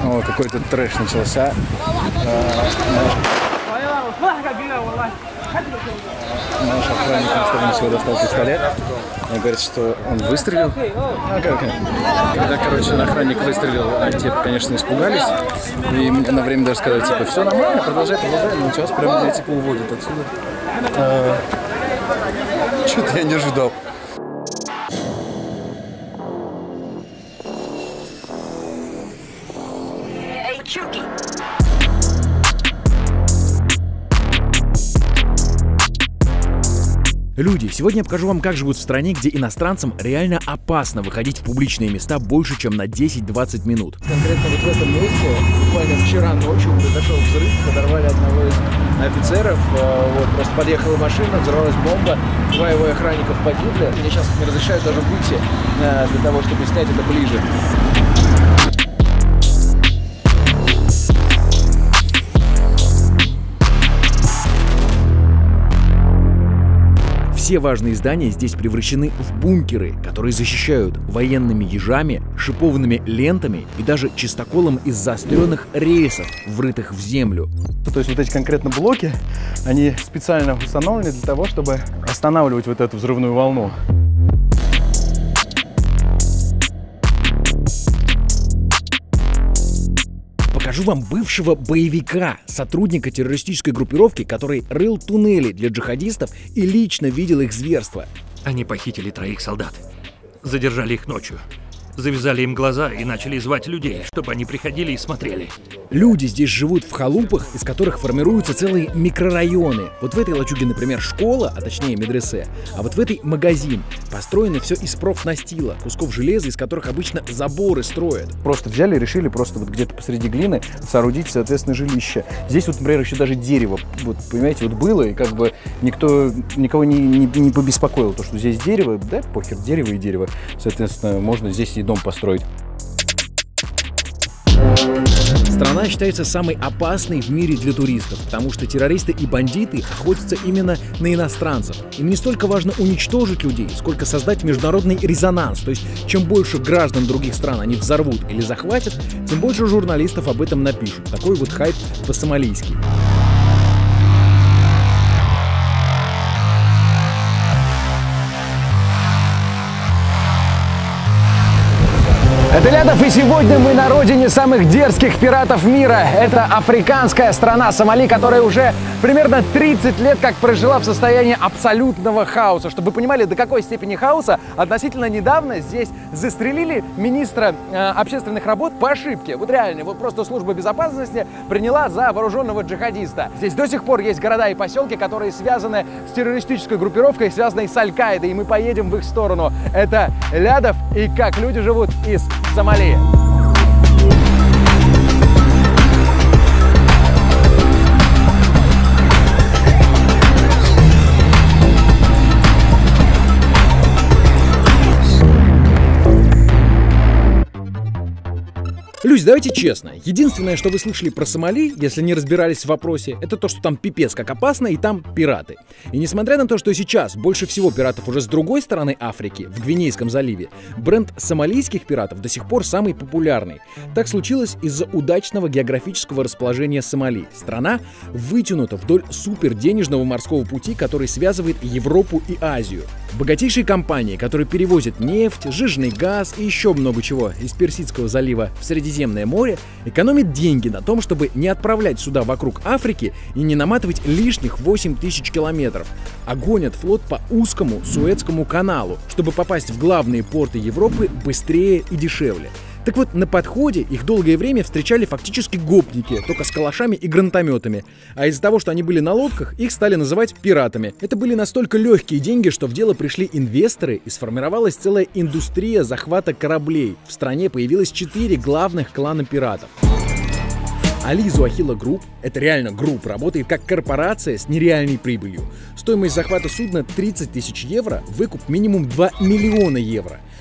О, какой-то трэш начался. Наш охранник на стороне всего достал пистолет. Он говорит, что он выстрелил. Когда, короче, охранник выстрелил, те, конечно, испугались. И на время даже сказали, типа, все нормально, продолжай. Но сейчас прям, типа, уводят отсюда. Что-то я не ожидал. Люди, сегодня я покажу вам, как живут в стране, где иностранцам реально опасно выходить в публичные места больше, чем на 10-20 минут. Конкретно вот в этом месте, буквально вчера ночью произошел взрыв, подорвали одного из офицеров, вот, просто подъехала машина, взорвалась бомба, 2 его охранников погибли. Мне сейчас не разрешают даже выйти для того, чтобы снять это ближе. Все важные здания здесь превращены в бункеры, которые защищают военными ежами, шипованными лентами и даже чистоколом из заостренных рельсов, врытых в землю. То есть вот эти конкретно блоки, они специально установлены для того, чтобы останавливать вот эту взрывную волну. Покажу вам бывшего боевика, сотрудника террористической группировки, который рыл туннели для джихадистов и лично видел их зверство. Они похитили 3 солдат, задержали их ночью, завязали им глаза и начали звать людей, чтобы они приходили и смотрели. Люди здесь живут в халупах, из которых формируются целые микрорайоны. Вот в этой лачуге, например, школа, а точнее медресе, а вот в этой магазин. Построено все из профнастила, кусков железа, из которых обычно заборы строят. Просто взяли и решили просто вот где-то посреди глины соорудить, соответственно, жилище. Здесь вот, например, еще даже дерево, вот, понимаете, вот было, и как бы никого не побеспокоил, то, что здесь дерево, да, похер, дерево и дерево. Соответственно, можно здесь и дом построить. Страна считается самой опасной в мире для туристов, потому что террористы и бандиты охотятся именно на иностранцев. Им не столько важно уничтожить людей, сколько создать международный резонанс. То есть, чем больше граждан других стран они взорвут или захватят, тем больше журналистов об этом напишут. Такой вот хайп по-сомалийски. Это Лядов, и сегодня мы на родине самых дерзких пиратов мира. Это африканская страна Сомали, которая уже примерно 30 лет как прожила в состоянии абсолютного хаоса. Чтобы вы понимали, до какой степени хаоса, относительно недавно здесь застрелили министра общественных работ по ошибке. Вот реально, вот просто служба безопасности приняла за вооруженного джихадиста. Здесь до сих пор есть города и поселки, которые связаны с террористической группировкой, связанной с Аль-Каидой, и мы поедем в их сторону. Это Лядов и как люди живут из Сомали. Люди, давайте честно, единственное, что вы слышали про Сомали, если не разбирались в вопросе, это то, что там пипец как опасно и там пираты. И несмотря на то, что сейчас больше всего пиратов уже с другой стороны Африки, в Гвинейском заливе, бренд сомалийских пиратов до сих пор самый популярный. Так случилось из-за удачного географического расположения Сомали. Страна вытянута вдоль суперденежного морского пути, который связывает Европу и Азию. Богатейшие компании, которые перевозят нефть, жиженый газ и еще много чего из Персидского залива в Средиземное море, экономят деньги на том, чтобы не отправлять суда вокруг Африки и не наматывать лишних 8000 километров, а гонят флот по узкому Суэцкому каналу, чтобы попасть в главные порты Европы быстрее и дешевле. Так вот, на подходе их долгое время встречали фактически гопники, только с калашами и гранатометами. А из-за того, что они были на лодках, их стали называть пиратами. Это были настолько легкие деньги, что в дело пришли инвесторы, и сформировалась целая индустрия захвата кораблей. В стране появилось 4 главных клана пиратов. Али-Зуахила Групп, это реально групп, работает как корпорация с нереальной прибылью. Стоимость захвата судна 30 000 евро, выкуп минимум 2 миллиона евро.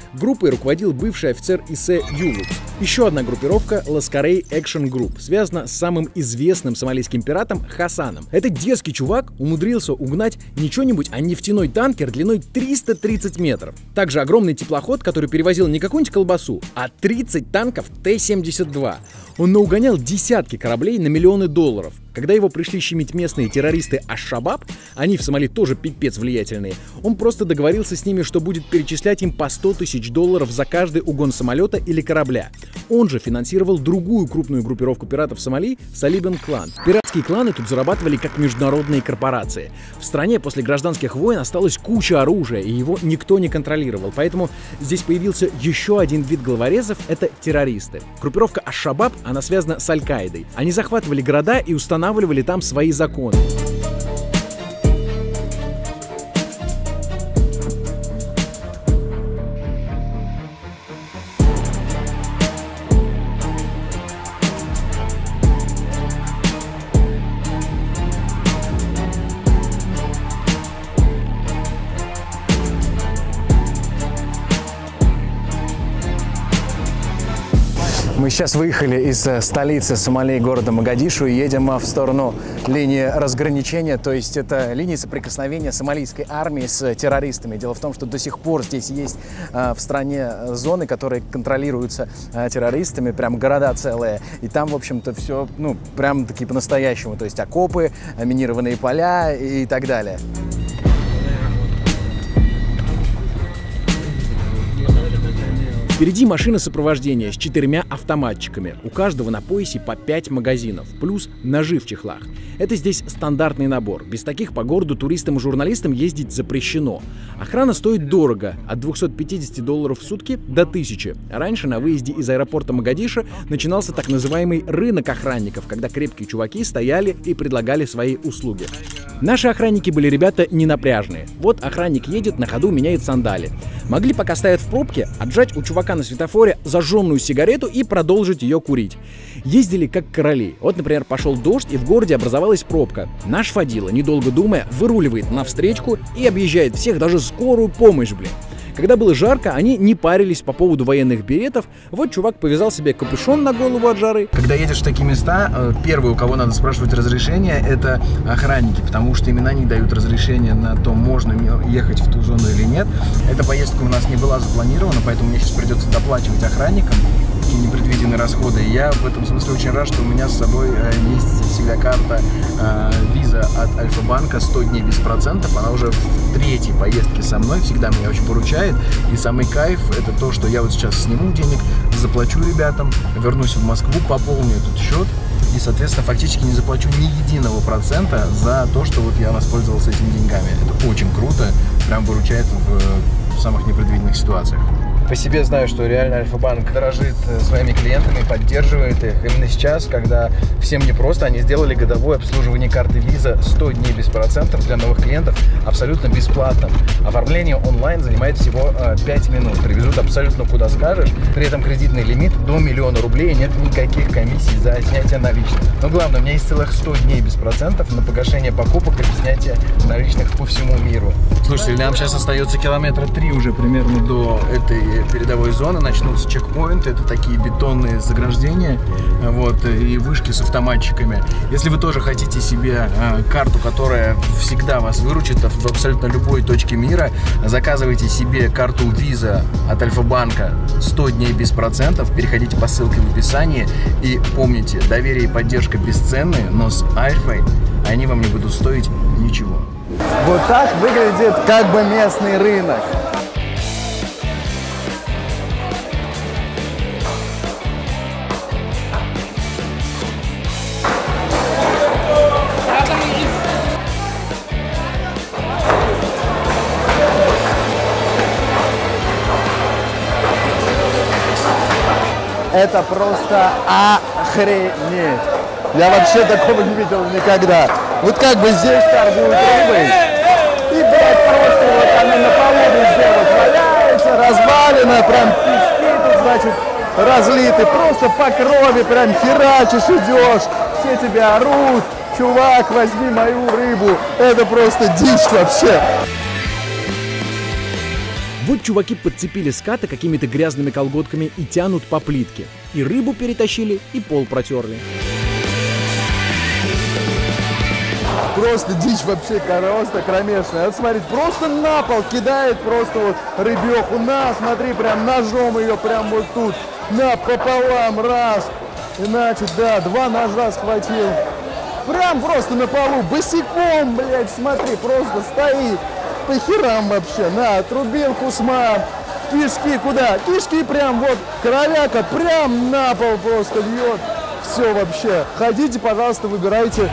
Группой руководил бывший офицер Исе Юлукс. Еще одна группировка Ласкарей Экшн Групп связана с самым известным сомалийским пиратом Хасаном. Этот дерзкий чувак умудрился угнать не что-нибудь, а нефтяной танкер длиной 330 метров. Также огромный теплоход, который перевозил не какую-нибудь колбасу, а 30 танков Т-72. Он наугонял десятки кораблей на миллионы долларов. Когда его пришли щемить местные террористы Аш-Шабаб, они в Сомали тоже пипец влиятельные, он просто договорился с ними, что будет перечислять им по 100 тысяч долларов за каждый угон самолета или корабля. Он же финансировал другую крупную группировку пиратов Сомали — Салибан клан. Пиратские кланы тут зарабатывали как международные корпорации. В стране после гражданских войн осталась куча оружия, и его никто не контролировал. Поэтому здесь появился еще один вид головорезов — это террористы. Группировка Аш-Шабаб, она связана с Аль-Каидой. Они захватывали города и устанавливали там свои законы. Мы сейчас выехали из столицы Сомали, города Могадишу, и едем в сторону линии разграничения, то есть это линия соприкосновения сомалийской армии с террористами. Дело в том, что до сих пор здесь есть в стране зоны, которые контролируются террористами, прям города целые, и там, в общем-то, все, ну, прям таки по-настоящему, то есть окопы, минированные поля и так далее. Впереди машина сопровождения с 4 автоматчиками. У каждого на поясе по 5 магазинов, плюс ножи в чехлах. Это здесь стандартный набор. Без таких по городу туристам и журналистам ездить запрещено. Охрана стоит дорого, от 250 долларов в сутки до 1000. Раньше на выезде из аэропорта Могадишо начинался так называемый рынок охранников, когда крепкие чуваки стояли и предлагали свои услуги. Наши охранники были ребята не напряжные. Вот охранник едет, на ходу меняет сандали. Могли, пока стоят в пробке, отжать у чувака на светофоре зажженную сигарету и продолжить ее курить. Ездили как короли. Вот, например, пошел дождь, и в городе образовалась пробка. Наш водила, недолго думая, выруливает навстречку и объезжает всех, даже скорую помощь, блин. Когда было жарко, они не парились по поводу военных беретов. Вот чувак повязал себе капюшон на голову от жары. Когда едешь в такие места, первые, у кого надо спрашивать разрешение, это охранники, потому что именно они дают разрешение на то, можно ехать в ту зону или нет. Эта поездка у нас не была запланирована, поэтому мне сейчас придется доплачивать охранникам такие непредвиденные расходы. И я в этом смысле очень рад, что у меня с собой есть всегда карта виза от Альфа-банка 100 дней без процентов. Она уже в 3-й поездке со мной, всегда меня очень поручает. И самый кайф — это то, что я вот сейчас сниму денег, заплачу ребятам, вернусь в Москву, пополню этот счет и, соответственно, фактически не заплачу ни единого процента за то, что вот я воспользовался этими деньгами. Это очень круто, прям выручает в самых непредвиденных ситуациях. По себе знаю, что реально Альфа-банк дорожит своими клиентами, поддерживает их. Именно сейчас, когда всем непросто, они сделали годовое обслуживание карты Visa 100 дней без процентов для новых клиентов абсолютно бесплатно. Оформление онлайн занимает всего 5 минут. Привезут абсолютно куда скажешь. При этом кредитный лимит до 1 000 000 рублей, нет никаких комиссий за снятие наличных. Но главное, у меня есть целых 100 дней без процентов на погашение покупок и снятие наличных по всему миру. Слушайте, нам сейчас остается километра 3 уже примерно до этой передовой зоны, начнутся чекпоинты, это такие бетонные заграждения, вот, и вышки с автоматчиками. Если вы тоже хотите себе карту, которая всегда вас выручит в абсолютно любой точке мира, заказывайте себе карту Visa от Альфа-банка 100 дней без процентов, переходите по ссылке в описании и помните, доверие и поддержка бесценны, но с Альфой они вам не будут стоить ничего. Вот так выглядит как бы местный рынок. Это просто охренеть. Я вообще такого не видел никогда. Вот как бы здесь торгуют рыбой. И, блядь, просто вот она на полу везде вот валяется, развалина, прям пески тут, значит, разлиты. Просто по крови прям херачишь, идешь. Все тебя орут. Чувак, возьми мою рыбу. Это просто дичь вообще. Вот чуваки подцепили ската какими-то грязными колготками и тянут по плитке. И рыбу перетащили, и пол протерли. Просто дичь вообще просто кромешная. Вот смотри, просто на пол кидает просто вот рыбеху. На, смотри, прям ножом ее прям вот тут. На, пополам, раз. Иначе, да, 2 ножа схватил. Прям просто на полу, босиком, блядь, смотри, просто стоит. По херам вообще. На, отрубил Кусман. Кишки куда? Кишки прям вот, кровяка прям на пол просто льет. Все вообще. Ходите, пожалуйста, выбирайте.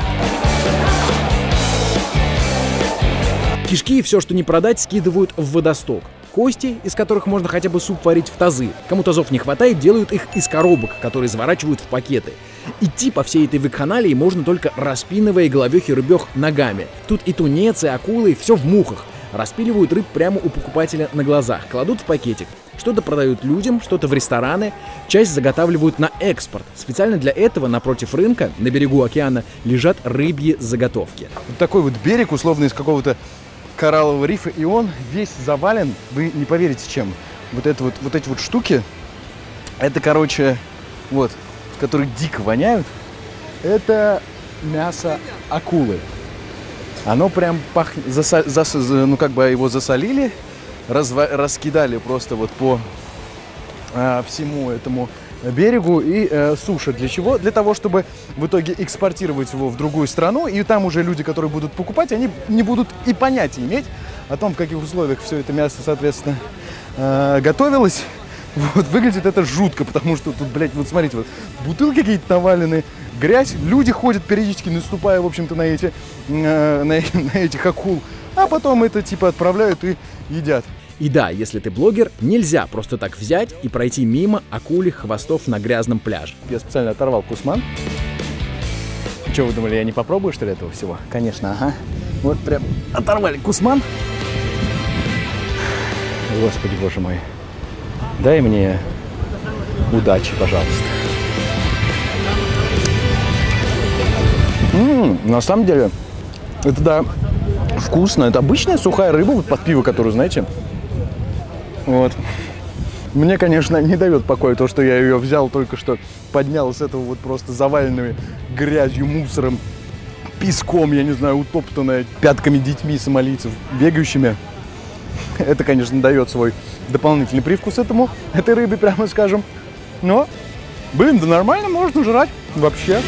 Кишки и все, что не продать, скидывают в водосток. Кости, из которых можно хотя бы суп варить, в тазы. Кому тазов не хватает, делают их из коробок, которые заворачивают в пакеты. Идти по всей этой вакханалии можно только распинывая головехи рыбех ногами. Тут и тунец, и акулы, все в мухах. Распиливают рыб прямо у покупателя на глазах, кладут в пакетик. Что-то продают людям, что-то в рестораны, часть заготавливают на экспорт. Специально для этого напротив рынка, на берегу океана, лежат рыбьи заготовки. Вот такой вот берег, условно, из какого-то кораллового рифа, и он весь завален, вы не поверите чем. Вот эти вот штуки, это, короче, вот, которые дико воняют, это мясо акулы. Оно прям пахнет, ну как бы его засолили, раскидали просто вот по всему этому берегу и сушат. Для чего? Для того, чтобы в итоге экспортировать его в другую страну, и там уже люди, которые будут покупать, они не будут и понятия иметь о том, в каких условиях все это мясо, соответственно, готовилось. Вот, выглядит это жутко, потому что тут, блядь, вот смотрите, вот бутылки какие-то навалены, грязь, люди ходят периодически, наступая, в общем-то, на этих акул, а потом это типа отправляют и едят. И да, если ты блогер, нельзя просто так взять и пройти мимо акульих хвостов на грязном пляже. Я специально оторвал Кусман. Что вы думали, я не попробую, что ли, этого всего? Конечно, ага. Вот прям оторвали Кусман. Господи, боже мой. Дай мне удачи, пожалуйста. На самом деле, это да, вкусно. Это обычная сухая рыба, вот под пиво, которую, знаете. Вот. Мне, конечно, не дает покоя то, что я ее взял, только что поднял с этого вот просто заваленными грязью, мусором, песком, я не знаю, утоптанная пятками детьми сомалийцев, бегающими. Это, конечно, дает свой дополнительный привкус этой рыбе, прямо скажем. Но, блин, да нормально, можно жрать вообще.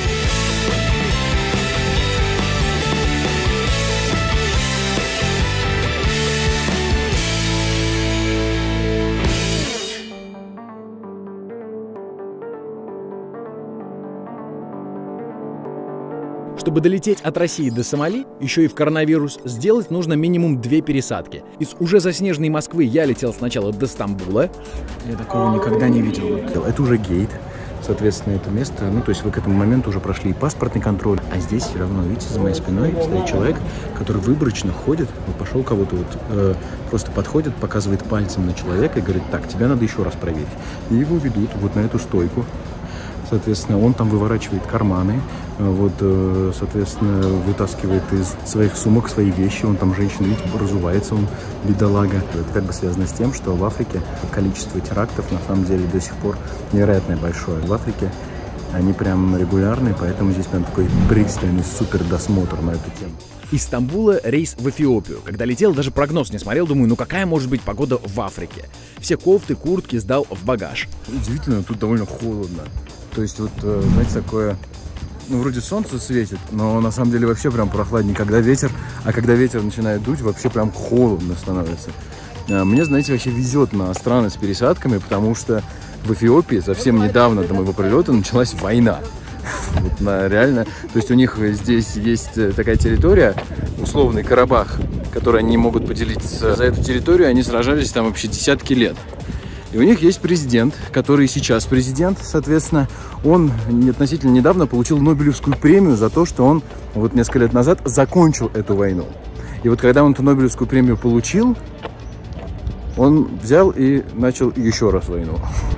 Чтобы долететь от России до Сомали, еще и в коронавирус, сделать нужно минимум 2 пересадки. Из уже заснеженной Москвы я летел сначала до Стамбула. Я такого никогда не видел. Это уже гейт. Соответственно, это место, ну, то есть вы к этому моменту уже прошли и паспортный контроль, а здесь все равно, видите, за моей спиной стоит человек, который выборочно ходит, вот пошел кого-то вот, просто подходит, показывает пальцем на человека и говорит: так, тебя надо еще раз проверить. И его ведут вот на эту стойку. Соответственно, он там выворачивает карманы, вот, соответственно, вытаскивает из своих сумок свои вещи, он там, женщина, видите, разувается, он бедолага. Это как бы связано с тем, что в Африке количество терактов на самом деле до сих пор невероятно большое. В Африке они прям регулярные, поэтому здесь прям такой пристальный супер досмотр на эту тему. Из Стамбула рейс в Эфиопию. Когда летел, даже прогноз не смотрел, думаю, ну какая может быть погода в Африке? Все кофты, куртки сдал в багаж. Удивительно, тут довольно холодно. То есть вот, знаете, такое, ну, вроде солнце светит, но на самом деле вообще прям прохладнее, когда ветер, а когда ветер начинает дуть, вообще прям холодно становится. Мне, знаете, вообще везет на страны с пересадками, потому что в Эфиопии совсем недавно до моего прилета началась война. Вот, реально, то есть у них здесь есть такая территория, условный Карабах, который они могут поделиться. За эту территорию они сражались там вообще десятки лет. И у них есть президент, который сейчас президент, соответственно, он относительно недавно получил Нобелевскую премию за то, что он вот несколько лет назад закончил эту войну. И вот когда он эту Нобелевскую премию получил, он взял и начал еще раз войну.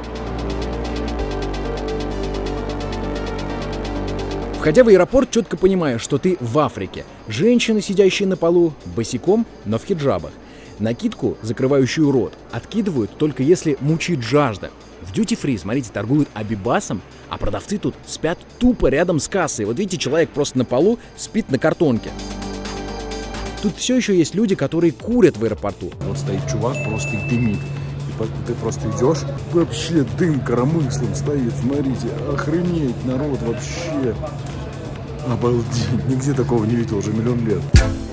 Входя в аэропорт, четко понимаешь, что ты в Африке. Женщины, сидящие на полу, босиком, но в хиджабах. Накидку, закрывающую рот, откидывают только если мучает жажда. В дьюти-фри, смотрите, торгуют абибасом, а продавцы тут спят тупо рядом с кассой. Вот видите, человек просто на полу спит на картонке. Тут все еще есть люди, которые курят в аэропорту. Вот стоит чувак, просто дымит. И ты просто идешь, вообще дым коромыслом стоит, смотрите, охренеть, народ, вообще. Обалдеть, нигде такого не видел уже миллион лет.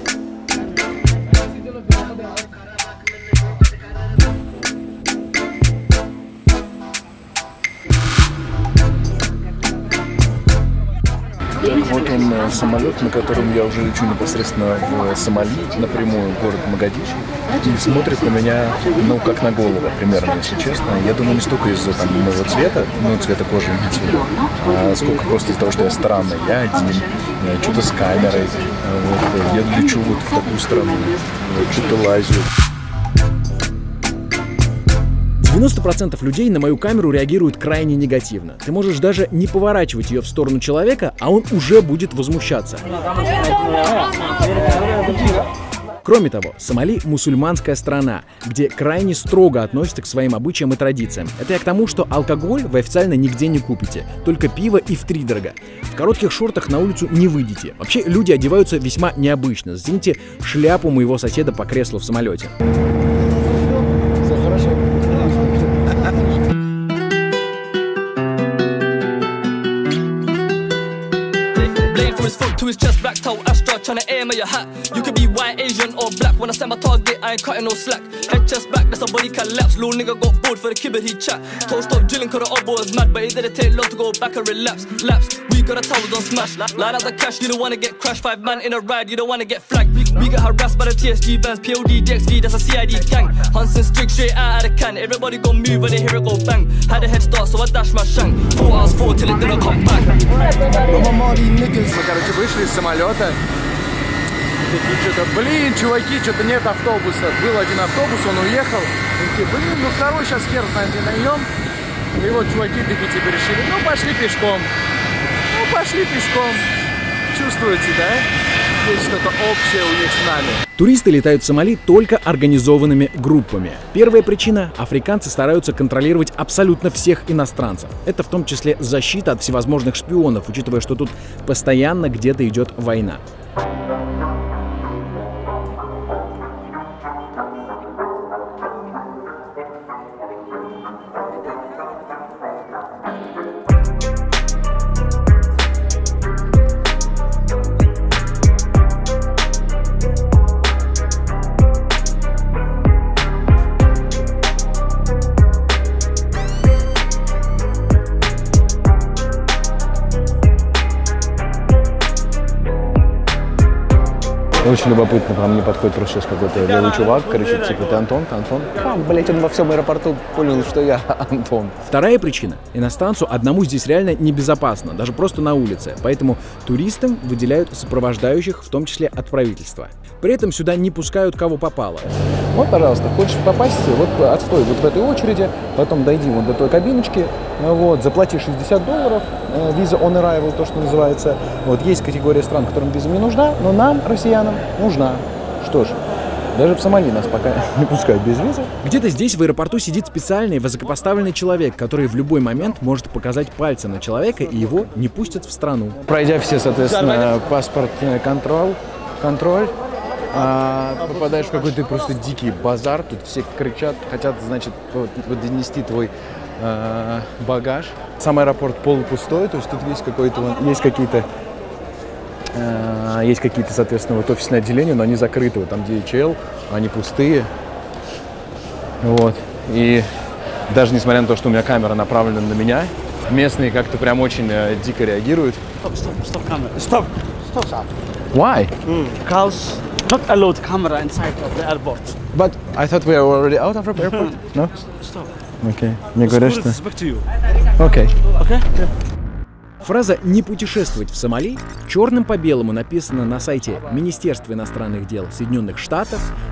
Вот он самолет, на котором я уже лечу непосредственно в Сомали, напрямую в город Могадишо, и смотрит на меня, ну, как на голову, примерно, если честно. Я думаю, не столько из-за там моего цвета, ну, цвета кожи имеется в виду, а сколько просто из-за того, что я странный, я один, что-то с камерой, вот, я лечу вот в такую страну, вот, что-то лазю. 90% людей на мою камеру реагируют крайне негативно. Ты можешь даже не поворачивать ее в сторону человека, а он уже будет возмущаться. Кроме того, Сомали – мусульманская страна, где крайне строго относятся к своим обычаям и традициям. Это я к тому, что алкоголь вы официально нигде не купите, только пиво и втридорога. В коротких шортах на улицу не выйдете. Вообще люди одеваются весьма необычно. Сдвиньте шляпу моего соседа по креслу в самолете. To his chest, black toe, Astra, tryna aim at your hat. You could be white, Asian, or black. When I set my target, I ain't cutting no slack. Head, chest, back, that's a body collapse. Little nigga got bored for the kibble he chat. Told stop drilling cause the old boy was mad, but it didn't take long to go back and relapse. Lapse, we got a towels on smash. Line out the cash, you don't wanna get crashed. 5 man in a ride, you don't wanna get flagged. We get harassed by the TSG vans, POD, DXV, that's a CID gang. Hansen strict straight out of the can. Everybody gon' move when they hear it go bang. Had a head start, so I dashed my shank. 4 hours 4 till it didn't come back. Мы, короче, вышли из самолета. Такие что-то, блин, чуваки, что-то нет автобуса. Был один автобус, он уехал. Такие, блин, ну второй сейчас хер знает, где найдем. И вот чуваки такие типа решили, ну пошли пешком. Ну пошли пешком. Чувствуете, да? Есть что-то общее у них с нами. Туристы летают в Сомали только организованными группами. Первая причина – африканцы стараются контролировать абсолютно всех иностранцев. Это в том числе защита от всевозможных шпионов, учитывая, что тут постоянно где-то идет война. Очень любопытно, к мне подходит просто сейчас какой-то белый чувак, короче, типа, ты Антон, ты Антон? Блять, он во всем аэропорту понял, что я Антон. Вторая причина. Иностранцу одному здесь реально небезопасно, даже просто на улице. Поэтому туристам выделяют сопровождающих, в том числе от правительства. При этом сюда не пускают кого попало. Вот, пожалуйста, хочешь попасть, вот отстой вот в этой очереди, потом дойди вот до той кабиночки, вот, заплати $60, виза on arrival, то, что называется. Вот, есть категория стран, которым виза не нужна, но нам, россиянам, нужна. Что ж, даже в Сомали нас пока не пускают без визы. Где-то здесь в аэропорту сидит специальный высокопоставленный человек, который в любой момент может показать пальцем на человека, и его не пустят в страну. Пройдя все, соответственно, паспортный контроль, попадаешь в какой-то просто дикий базар, тут все кричат, хотят, значит, вот донести твой багаж. Сам аэропорт полупустой, то есть тут есть какой-то, есть какие-то, соответственно, вот офисные отделения, но они закрыты, вот там DHL, они пустые, вот, и даже несмотря на то, что у меня камера направлена на меня, местные как-то прям очень дико реагируют. Stop. Why? Because not allowed camera inside of the airport. But I thought we are already out of the airport. No? Stop. Okay. Мне говорят, что... Okay. Okay. Фраза «не путешествовать в Сомали» черным по белому написана на сайте Министерства иностранных дел Соединенных Штатов,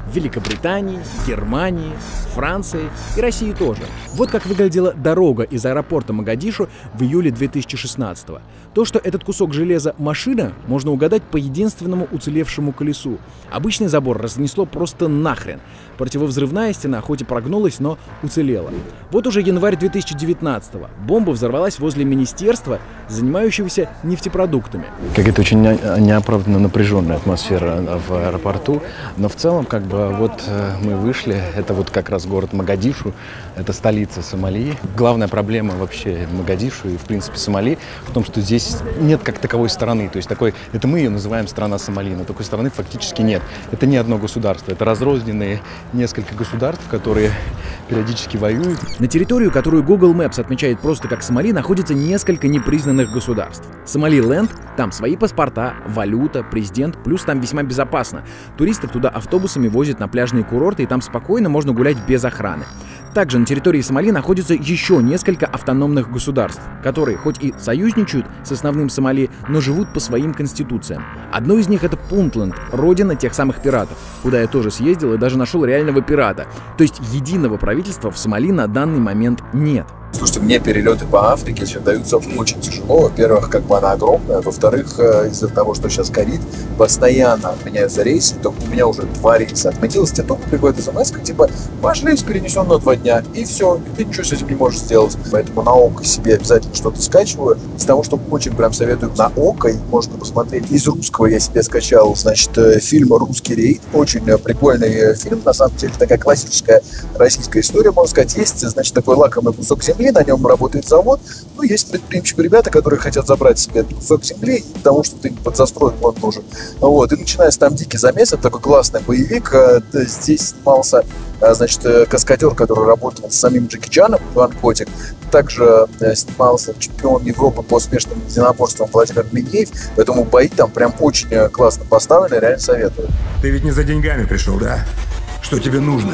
В Великобритании, Германии, Франции и России тоже. Вот как выглядела дорога из аэропорта Могадишу в июле 2016-го. То, что этот кусок железа машина, можно угадать по единственному уцелевшему колесу. Обычный забор разнесло просто нахрен. Противовзрывная стена хоть и прогнулась, но уцелела. Вот уже январь 2019-го. Бомба взорвалась возле министерства, занимающегося нефтепродуктами. Какая-то очень неоправданно напряженная атмосфера в аэропорту. Но в целом, как бы, вот мы вышли, это вот как раз город Могадишу, это столица Сомали. Главная проблема вообще Могадишу и, в принципе, Сомали в том, что здесь нет как таковой страны. То есть это мы ее называем страна Сомали, но такой страны фактически нет. Это не одно государство, это разрозненные несколько государств, которые периодически воюют. На территорию, которую Google Maps отмечает просто как Сомали, находится несколько непризнанных государств. Сомалиленд, там свои паспорта, валюта, президент, плюс там весьма безопасно. Туристов туда автобусами возят на пляжные курорты, и там спокойно можно гулять без охраны. Также на территории Сомали находится еще несколько автономных государств, которые хоть и союзничают с основным Сомали, но живут по своим конституциям. Одно из них — это Пунтленд, родина тех самых пиратов, куда я тоже съездил и даже нашел реального пирата. То есть единого правительства в Сомали на данный момент нет. Слушайте, мне перелеты по Африке даются очень тяжело. Во-первых, как бы она огромная. Во-вторых, из-за того, что сейчас ковид, постоянно отменяются рейсы. То у меня уже 2 рейса отменилось. Тебе только приходит смс, типа, ваш рейс перенесен на 2 дня. И все, и ты ничего с этим не можешь сделать. Поэтому на ОК себе обязательно что-то скачиваю. Из того, что очень прям советую на ОК, можно посмотреть. Из русского я себе скачал, значит, фильм «Русский рейд». Очень прикольный фильм. На самом деле, такая классическая российская история, можно сказать. Есть, значит, такой лакомый кусок земли, на нем работает завод. Ну, есть предприимчивые ребята, которые хотят забрать себе этот кусок земли, потому что ты под застрой он нужен. Вот. И начинается там дикий замес, это такой классный боевик. Здесь снимался, значит, каскадер, который работал с самим Джеки Чаном, Иван Котик. Также снимался чемпион Европы по смешанным единоборствам Владимир Минеев. Поэтому бои там прям очень классно поставлены, реально советую. Ты ведь не за деньгами пришел, да? Что тебе нужно?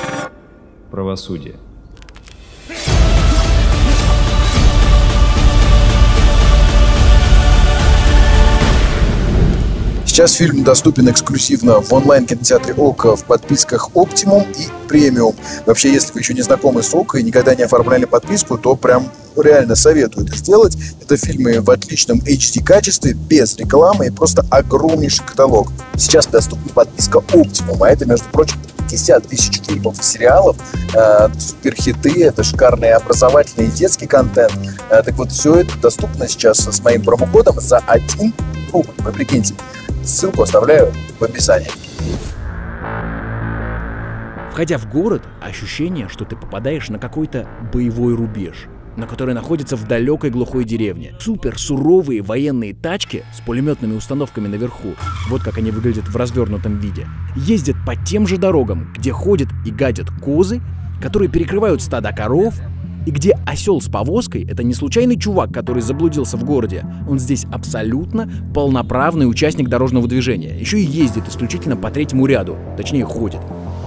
Правосудие. Сейчас фильм доступен эксклюзивно в онлайн-кинотеатре ОК в подписках Optimum и Premium. Вообще, если вы еще не знакомы с ОК и никогда не оформляли подписку, то прям реально советую это сделать. Это фильмы в отличном HD-качестве, без рекламы и просто огромнейший каталог. Сейчас доступна подписка Optimum, а это, между прочим, 50 тысяч фильмов и сериалов, суперхиты, это шикарный образовательный и детский контент. Так вот, все это доступно сейчас с моим промокодом за 1 рубль. Вы прикиньте. Ссылку оставляю в описании. Входя в город, ощущение, что ты попадаешь на какой-то боевой рубеж, на который находится в далекой глухой деревне. Супер суровые военные тачки с пулеметными установками наверху, вот как они выглядят в развернутом виде, ездят по тем же дорогам, где ходят и гадят козы, которые перекрывают стада коров, и где осел с повозкой — это не случайный чувак, который заблудился в городе. Он здесь абсолютно полноправный участник дорожного движения. Еще и ездит исключительно по 3-му ряду, точнее ходит.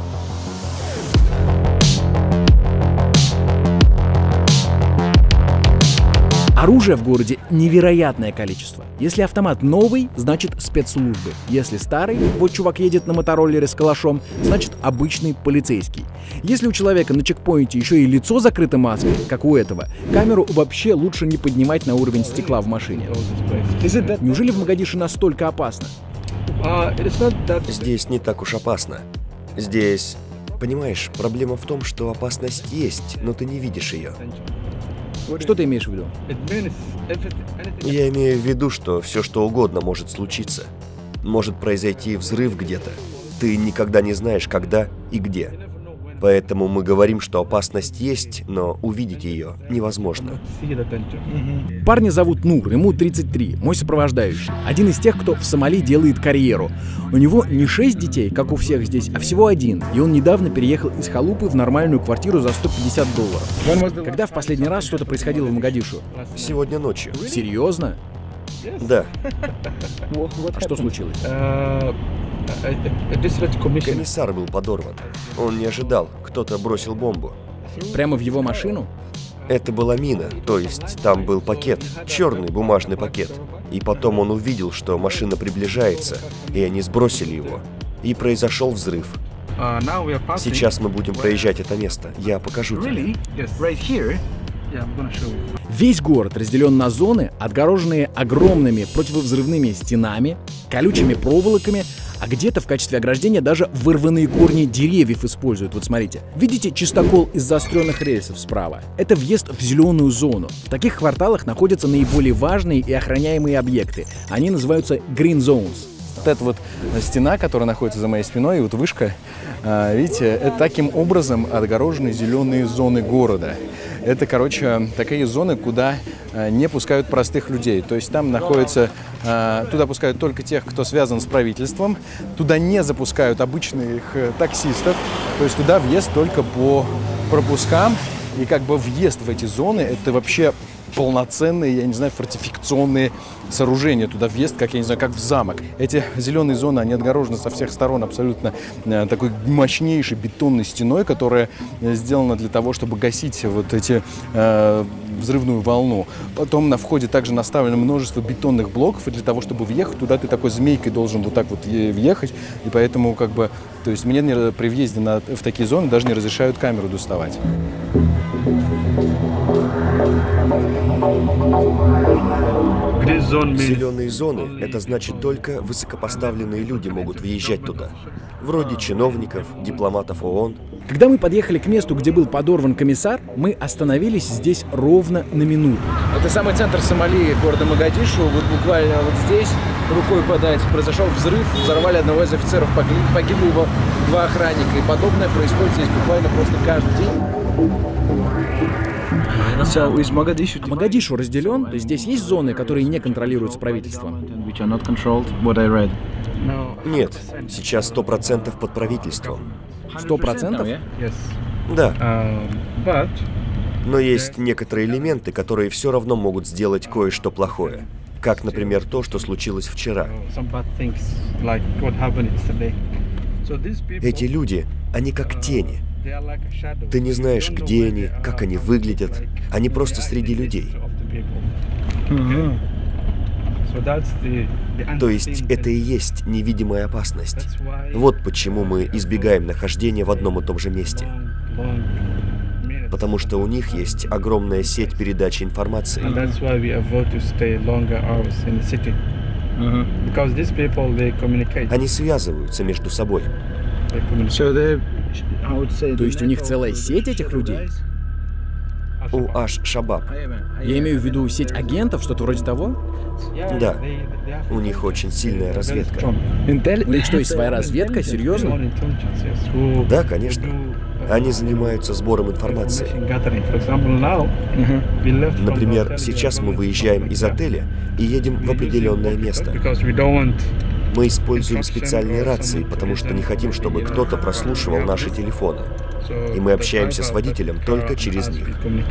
Оружия в городе невероятное количество. Если автомат новый, значит спецслужбы. Если старый, вот чувак едет на мотороллере с калашом, значит обычный полицейский. Если у человека на чекпоинте еще и лицо закрыто маской, как у этого, камеру вообще лучше не поднимать на уровень стекла в машине. Неужели в Могадишо настолько опасно? Здесь не так уж опасно. Здесь, понимаешь, проблема в том, что опасность есть, но ты не видишь ее. Что ты имеешь в виду? Я имею в виду, что все что угодно может случиться. Может произойти взрыв где-то. Ты никогда не знаешь, когда и где. Поэтому мы говорим, что опасность есть, но увидеть ее невозможно. Парня зовут Нур, ему 33, мой сопровождающий. Один из тех, кто в Сомали делает карьеру. У него не 6 детей, как у всех здесь, а всего 1. И он недавно переехал из халупы в нормальную квартиру за $150. Когда в последний раз что-то происходило в Могадишу? Сегодня ночью. Серьезно? Да. А что случилось? Комиссар был подорван. Он не ожидал, кто-то бросил бомбу. Прямо в его машину? Это была мина, то есть там был пакет, черный бумажный пакет. И потом он увидел, что машина приближается, и они сбросили его. И произошел взрыв. Сейчас мы будем проезжать это место. Я покажу тебе. Весь город разделен на зоны, отгороженные огромными противовзрывными стенами, колючими проволоками, а где-то в качестве ограждения даже вырванные корни деревьев используют. Вот смотрите. Видите чистокол из заостренных рельсов справа? Это въезд в зеленую зону. В таких кварталах находятся наиболее важные и охраняемые объекты. Они называются Green Zones. Вот эта вот стена, которая находится за моей спиной, и вот вышка, видите, это таким образом отгорожены зеленые зоны города. Это, короче, такие зоны, куда не пускают простых людей. То есть там находится, туда пускают только тех, кто связан с правительством. Туда не запускают обычных таксистов. То есть туда въезд только по пропускам. И как бы въезд в эти зоны — это вообще полноценные, я не знаю, фортификационные сооружения. Туда въезд, как, я не знаю, как в замок. Эти зеленые зоны, они отгорожены со всех сторон абсолютно такой мощнейшей бетонной стеной, которая сделана для того, чтобы гасить вот эти взрывную волну. Потом на входе также наставлено множество бетонных блоков, и для того, чтобы въехать туда, ты такой змейкой должен вот так вот въехать. И поэтому, как бы, то есть мне при въезде в такие зоны даже не разрешают камеру доставать. Зеленые зоны — это значит, только высокопоставленные люди могут въезжать туда. Вроде чиновников, дипломатов ООН. Когда мы подъехали к месту, где был подорван комиссар, мы остановились здесь ровно на минуту. Это самый центр Сомали, города Могадишу. Вот буквально вот здесь, рукой подать, произошел взрыв, взорвали одного из офицеров, погибли его 2 охранника. И подобное происходит здесь буквально просто каждый день. Могадишу разделен, то есть здесь есть зоны, которые не контролируются правительством? Нет, сейчас 100% под правительством. 100%? Да. Но есть некоторые элементы, которые все равно могут сделать кое-что плохое. Как, например, то, что случилось вчера. Эти люди, они как тени. Ты не знаешь, где они, как они выглядят. Они просто среди людей. То есть это и есть невидимая опасность. Вот почему мы избегаем нахождения в одном и том же месте. Потому что у них есть огромная сеть передачи информации. Они связываются между собой. То есть у них целая сеть этих людей? У Аш-Шабаб. Я имею в виду сеть агентов, что-то вроде того? Да. У них очень сильная разведка. У них что, есть своя разведка? Серьезно? Да, конечно. Они занимаются сбором информации. Например, сейчас мы выезжаем из отеля и едем в определенное место. Мы используем специальные рации, потому что не хотим, чтобы кто-то прослушивал наши телефоны. И мы общаемся с водителем только через них.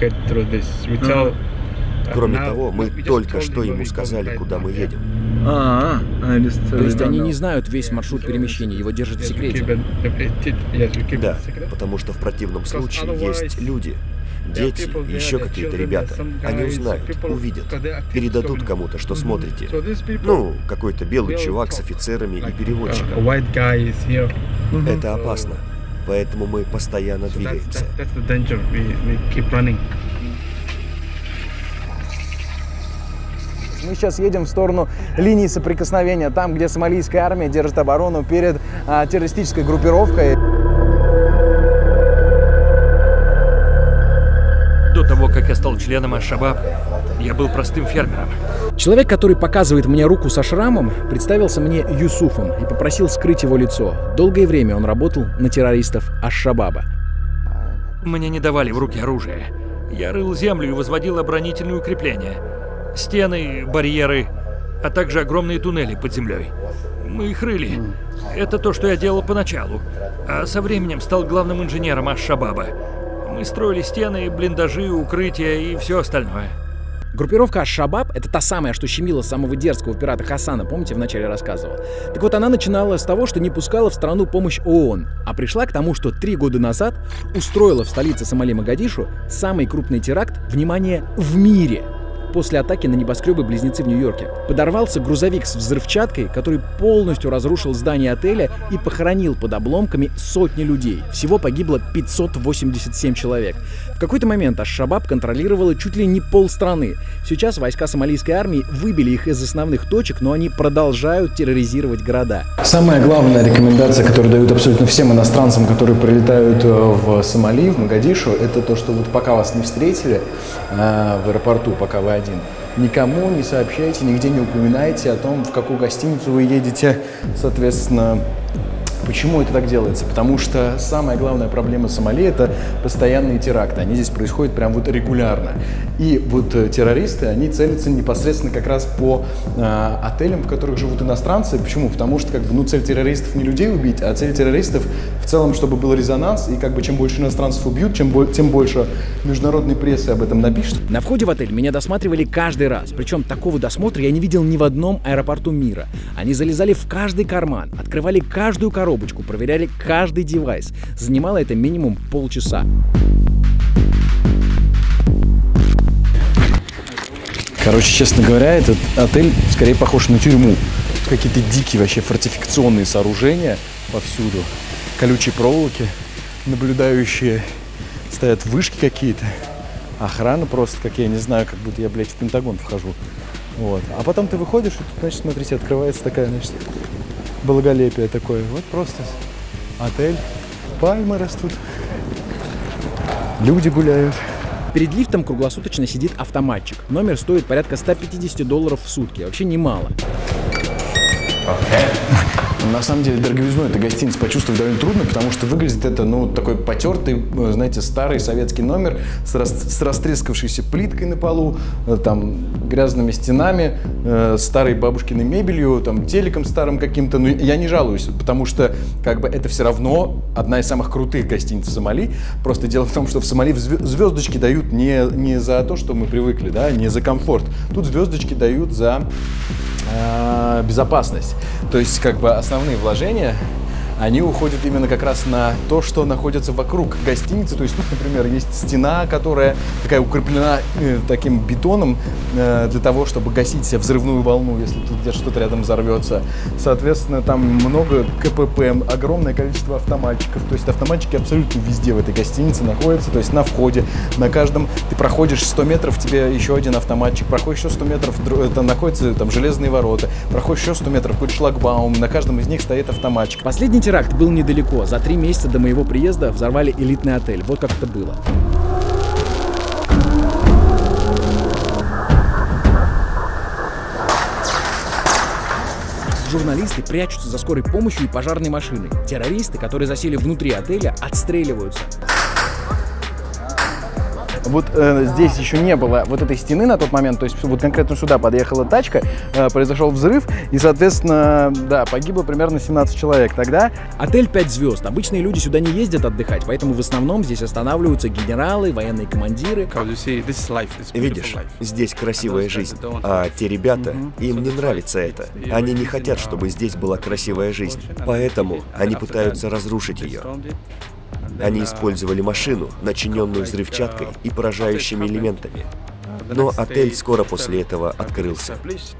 Кроме того, мы только что ему сказали, куда мы едем. То есть они не знают весь маршрут перемещения, его держат в секрете? Да, потому что в противном случае есть люди, дети и еще какие-то ребята. Они узнают, увидят, передадут кому-то, что смотрите. Ну, какой-то белый чувак с офицерами и переводчиком. Это опасно, поэтому мы постоянно двигаемся. Мы сейчас едем в сторону линии соприкосновения, там, где сомалийская армия держит оборону перед террористической группировкой. До того, как я стал членом Аш-Шабаб, я был простым фермером. Человек, который показывает мне руку со шрамом, представился мне Юсуфом и попросил скрыть его лицо. Долгое время он работал на террористов Аш-Шабаба. Мне не давали в руки оружие. Я рыл землю и возводил оборонительные укрепления. Стены, барьеры, а также огромные туннели под землей. Мы их рыли. Это то, что я делал поначалу. А со временем стал главным инженером Аш-Шабаба. Мы строили стены, блиндажи, укрытия и все остальное. Группировка Аш-Шабаб — это та самая, что щемила самого дерзкого пирата Хасана, помните, вначале рассказывал? Так вот, она начинала с того, что не пускала в страну помощь ООН, а пришла к тому, что 3 года назад устроила в столице Сомали Могадишу самый крупный теракт, внимание, в мире. после атаки на небоскребы-близнецы в Нью-Йорке. Подорвался грузовик с взрывчаткой, который полностью разрушил здание отеля и похоронил под обломками сотни людей. Всего погибло 587 человек. В какой-то момент Аш-Шабаб контролировала чуть ли не полстраны. Сейчас войска сомалийской армии выбили их из основных точек, но они продолжают терроризировать города. Самая главная рекомендация, которую дают абсолютно всем иностранцам, которые прилетают в Сомали, в Могадишу, это то, что вот пока вас не встретили в аэропорту, пока вы один, никому не сообщайте, нигде не упоминайте о том, в какую гостиницу вы едете, соответственно. Почему это так делается? Потому что самая главная проблема Сомали – это постоянные теракты. Они здесь происходят прям вот регулярно. И вот террористы, они целятся непосредственно как раз по отелям, в которых живут иностранцы. Почему? Потому что как бы, ну, цель террористов не людей убить, а цель террористов в целом, чтобы был резонанс. И как бы чем больше иностранцев убьют, тем больше международной прессы об этом напишут. На входе в отель меня досматривали каждый раз. Причем такого досмотра я не видел ни в одном аэропорту мира. Они залезали в каждый карман, открывали каждую коробочку, проверяли каждый девайс. Занимало это минимум полчаса. Короче, честно говоря, этот отель скорее похож на тюрьму. Какие-то дикие вообще фортификационные сооружения повсюду. Колючие проволоки, наблюдающие, стоят вышки какие-то. Охрана просто, как я не знаю, как будто я, блядь, в Пентагон вхожу. Вот. А потом ты выходишь, и тут, значит, смотрите, открывается такая, значит, благолепие такое. Вот просто отель, пальмы растут, люди гуляют. Перед лифтом круглосуточно сидит автоматчик. Номер стоит порядка $150 в сутки. Вообще немало. На самом деле дороговизну этой гостиницы почувствовать довольно трудно, потому что выглядит это, ну, такой потертый, знаете, старый советский номер с растрескавшейся плиткой на полу, там, грязными стенами, старой бабушкиной мебелью, там, телеком старым каким-то. Но я не жалуюсь, потому что, как бы, это все равно одна из самых крутых гостиниц в Сомали. Просто дело в том, что в Сомали звездочки дают не за то, что мы привыкли, да, не за комфорт. Тут звездочки дают за безопасность. То есть, как бы, основные вложения, они уходят именно как раз на то, что находится вокруг гостиницы. То есть тут, например, есть стена, которая такая укреплена таким бетоном для того, чтобы гасить себе взрывную волну, если тут где-то что-то рядом взорвется. Соответственно, там много КПП, огромное количество автоматчиков. То есть автоматчики абсолютно везде в этой гостинице находятся. То есть на входе, на каждом, ты проходишь 100 метров, тебе еще один автоматчик, проходишь еще 100 метров, там находятся там железные ворота, проходишь еще 100 метров, какой-то шлагбаум, на каждом из них стоит автоматчик. Последний теракт был недалеко. За 3 месяца до моего приезда взорвали элитный отель. Вот как это было. Журналисты прячутся за скорой помощью и пожарной машиной. Террористы, которые засели внутри отеля, отстреливаются. Вот здесь еще не было вот этой стены на тот момент, то есть вот конкретно сюда подъехала тачка, произошел взрыв, и, соответственно, да, погибло примерно 17 человек тогда. Отель 5 звезд. Обычные люди сюда не ездят отдыхать, поэтому в основном здесь останавливаются генералы, военные командиры. Видишь, здесь красивая жизнь, а те ребята, им не нравится это. Они не хотят, чтобы здесь была красивая жизнь, поэтому они пытаются разрушить ее. Они использовали машину, начиненную взрывчаткой и поражающими элементами. Но отель скоро после этого открылся.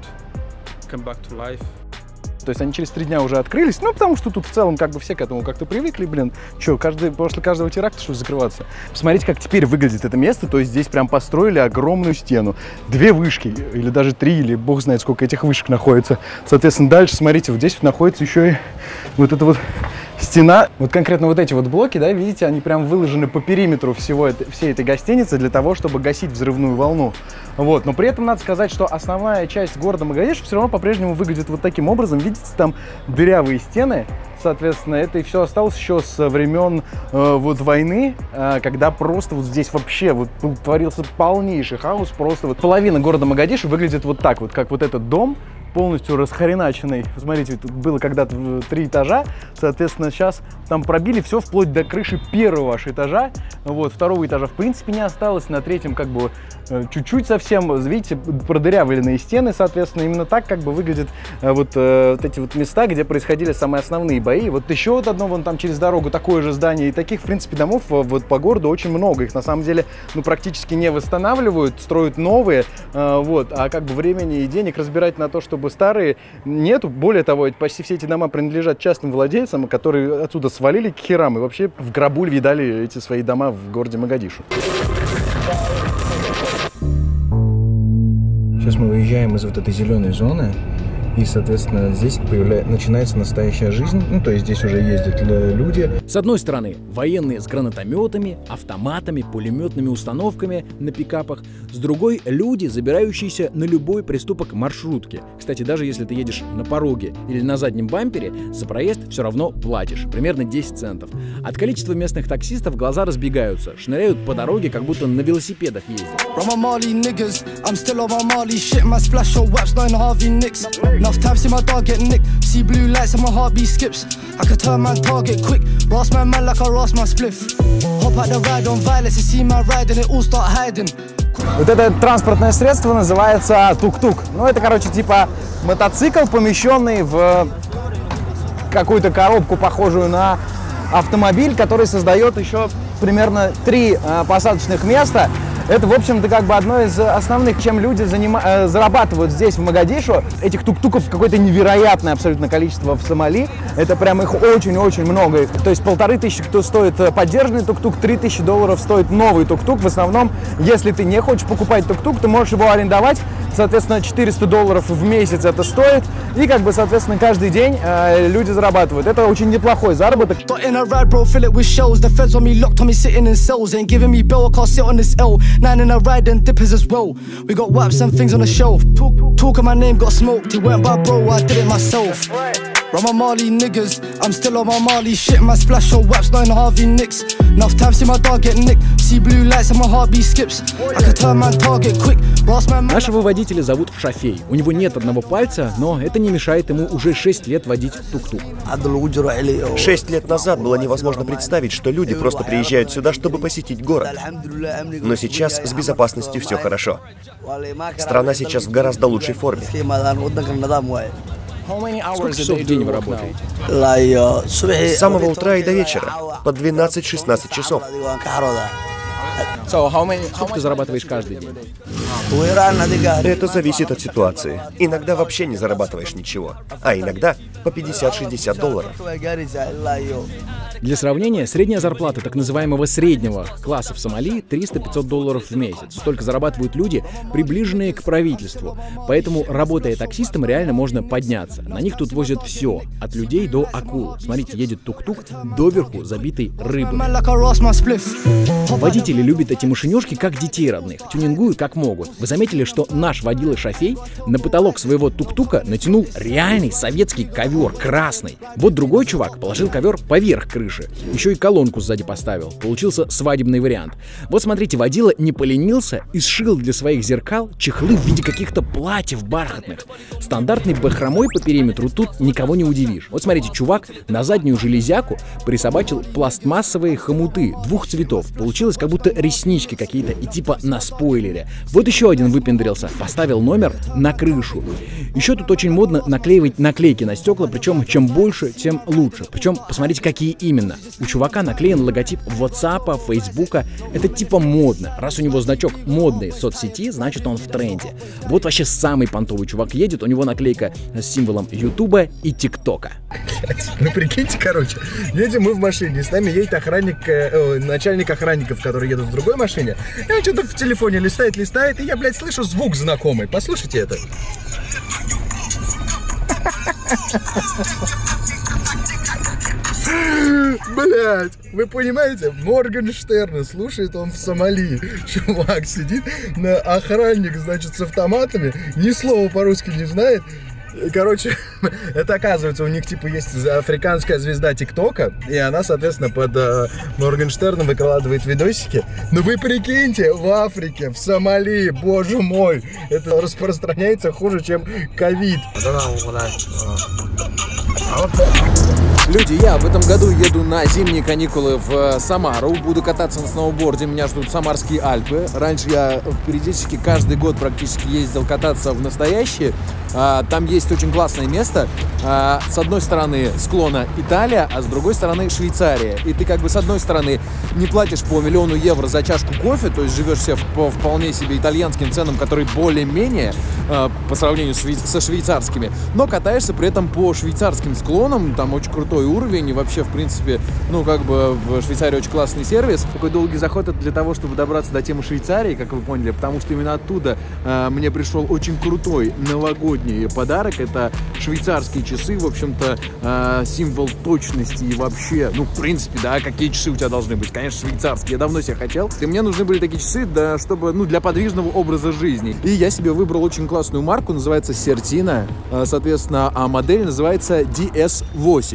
То есть они через 3 дня уже открылись, ну, потому что тут в целом как бы все к этому как-то привыкли, блин. Че, после каждого теракта что закрываться? Посмотрите, как теперь выглядит это место, то есть здесь прям построили огромную стену. 2 вышки, или даже 3, или бог знает, сколько этих вышек находится. Соответственно, дальше, смотрите, вот здесь вот находится еще и вот эта вот стена. Вот конкретно вот эти вот блоки, да, видите, они прям выложены по периметру всей этой гостиницы для того, чтобы гасить взрывную волну. Вот, но при этом надо сказать, что основная часть города Могадиш все равно по-прежнему выглядит вот таким образом. Видите, там дырявые стены. Соответственно, это и все осталось еще со времен вот войны, когда просто вот здесь вообще вот творился полнейший хаос. Просто вот половина города Могадиш выглядит вот так вот, как вот этот дом, полностью расхреначенный. Смотрите, тут было когда-то 3 этажа, соответственно, сейчас там пробили все вплоть до крыши 1-го аж этажа. Вот, 2-го этажа в принципе не осталось, на 3-м как бы чуть-чуть совсем, видите, продырявленные стены, соответственно, именно так как бы выглядят вот эти вот места, где происходили самые основные бои. Вот еще вот одно вон там через дорогу такое же здание, и таких, в принципе, домов вот по городу очень много. Их на самом деле, ну, практически не восстанавливают, строят новые, вот, а как бы времени и денег разбирать на то, чтобы старые, нету. Более того, почти все эти дома принадлежат частным владельцам, которые отсюда свалили к херам и вообще в гробу видали эти свои дома в городе Могадишу. Сейчас мы выезжаем из вот этой зеленой зоны, и, соответственно, здесь начинается настоящая жизнь. Ну, то есть здесь уже ездят люди. С одной стороны, военные с гранатометами, автоматами, пулеметными установками на пикапах. С другой, люди, забирающиеся на любой приступок маршрутки. Кстати, даже если ты едешь на пороге или на заднем бампере, за проезд все равно платишь. Примерно 10 центов. От количества местных таксистов глаза разбегаются. Шныряют по дороге, как будто на велосипедах ездят. Enough time see my dog get nicked. See blue lights and my heartbeat skips. I could turn my target quick. Ross my man like I ross my spliff. Hop out the ride on violence. You see my ride and it all start hiding. Вот это транспортное средство называется тук-тук. Ну, это, короче, типа мотоцикл, помещенный в какую-то коробку, похожую на автомобиль, который создает еще примерно 3 посадочных места. Это, в общем-то, как бы одно из основных, чем люди зарабатывают здесь, в Могадишу. Этих тук-туков какое-то невероятное абсолютно количество в Сомали. Это прям их очень-очень много. То есть 1500 стоит поддержанный тук-тук, $3000 стоит новый тук-тук. В основном, если ты не хочешь покупать тук-тук, ты можешь его арендовать. Соответственно, $400 в месяц это стоит. И, как бы, соответственно, каждый день люди зарабатывают. Это очень неплохой заработок. Nine in a ride and dippers as well. We got wipes and things on the shelf. Talk of my name got smoked. It went by bro, I did it myself. Run my Marley niggas, I'm still on my Marley shit. My splash on waps, not in Harvey Nicks. Enough time see my dog get nicked. See blue lights and my heartbeat skips. I could turn my target quick. Нашего водителя зовут Шафей. У него нет одного пальца, но это не мешает ему уже 6 лет водить тук-тук. 6 лет назад было невозможно представить, что люди просто приезжают сюда, чтобы посетить город. Но сейчас с безопасностью все хорошо. Страна сейчас в гораздо лучшей форме. Сколько часов в день вы работаете? С самого утра и до вечера. По 12-16 часов. Сколько ты зарабатываешь каждый день? Это зависит от ситуации. Иногда вообще не зарабатываешь ничего, а иногда по $50-60. Для сравнения, средняя зарплата так называемого среднего класса в Сомали $300-500 в месяц. Столько зарабатывают люди, приближенные к правительству. Поэтому, работая таксистом, реально можно подняться. На них тут возят все, от людей до акул. Смотрите, едет тук-тук, доверху забитый рыбой. Водители любят эти машинёшки как детей родных, тюнингуют как могут. Вы заметили, что наш водила Шафей на потолок своего тук-тука натянул реальный советский ковер, красный. Вот другой чувак положил ковер поверх крыши. Еще и колонку сзади поставил. Получился свадебный вариант. Вот смотрите, водила не поленился и сшил для своих зеркал чехлы в виде каких-то платьев бархатных. Стандартной бахромой по периметру тут никого не удивишь. Вот смотрите, чувак на заднюю железяку присобачил пластмассовые хомуты 2 цветов. Получилось как будто реснички какие-то и типа на спойлере. Вот еще один выпендрился. Поставил номер на крышу. Еще тут очень модно наклеивать наклейки на стекла, причем чем больше, тем лучше. Причем посмотрите, какие именно. У чувака наклеен логотип WhatsApp, Фейсбука. Это типа модно. Раз у него значок модной соцсети, значит он в тренде. Вот вообще самый понтовый чувак едет, у него наклейка с символом Ютуба и ТикТока. Ну прикиньте, короче, едем мы в машине, с нами едет охранник, начальник охранников, который едут в другой машине. И он что-то в телефоне листает, и я, блядь, слышу звук знакомый. Послушайте это. Блять, вы понимаете, Моргенштерна слушает он в Сомали. Чувак сидит, охранник, значит, с автоматами, ни слова по-русски не знает. Короче, это оказывается, у них типа есть африканская звезда ТикТока, и она, соответственно, под Моргенштерном выкладывает видосики. Но вы прикиньте, в Африке, в Сомали, боже мой, это распространяется хуже, чем ковид. Люди, я в этом году еду на зимние каникулы в Самару. Буду кататься на сноуборде, меня ждут Самарские Альпы. Раньше я периодически каждый год практически ездил кататься в настоящие. Там есть очень классное место. С одной стороны склона Италия, а с другой стороны Швейцария. И ты как бы с одной стороны не платишь по 1 000 000 евро за чашку кофе, то есть живешь себе по вполне себе итальянским ценам, которые более-менее по сравнению со швейцарскими, но катаешься при этом по швейцарским склонам, там очень крутой уровень, и вообще, в принципе, ну, как бы в Швейцарии очень классный сервис. Такой долгий заход — это для того, чтобы добраться до темы Швейцарии, как вы поняли, потому что именно оттуда мне пришел очень крутой новогодний подарок. Это швейцарские часы, в общем-то, символ точности и вообще, ну, в принципе, да, какие часы у тебя должны быть? Конечно, швейцарские. Я давно себе хотел. И мне нужны были такие часы, да, чтобы, ну, для подвижного образа жизни. И я себе выбрал очень классную марку, называется Certina. Соответственно, модель называется DS8.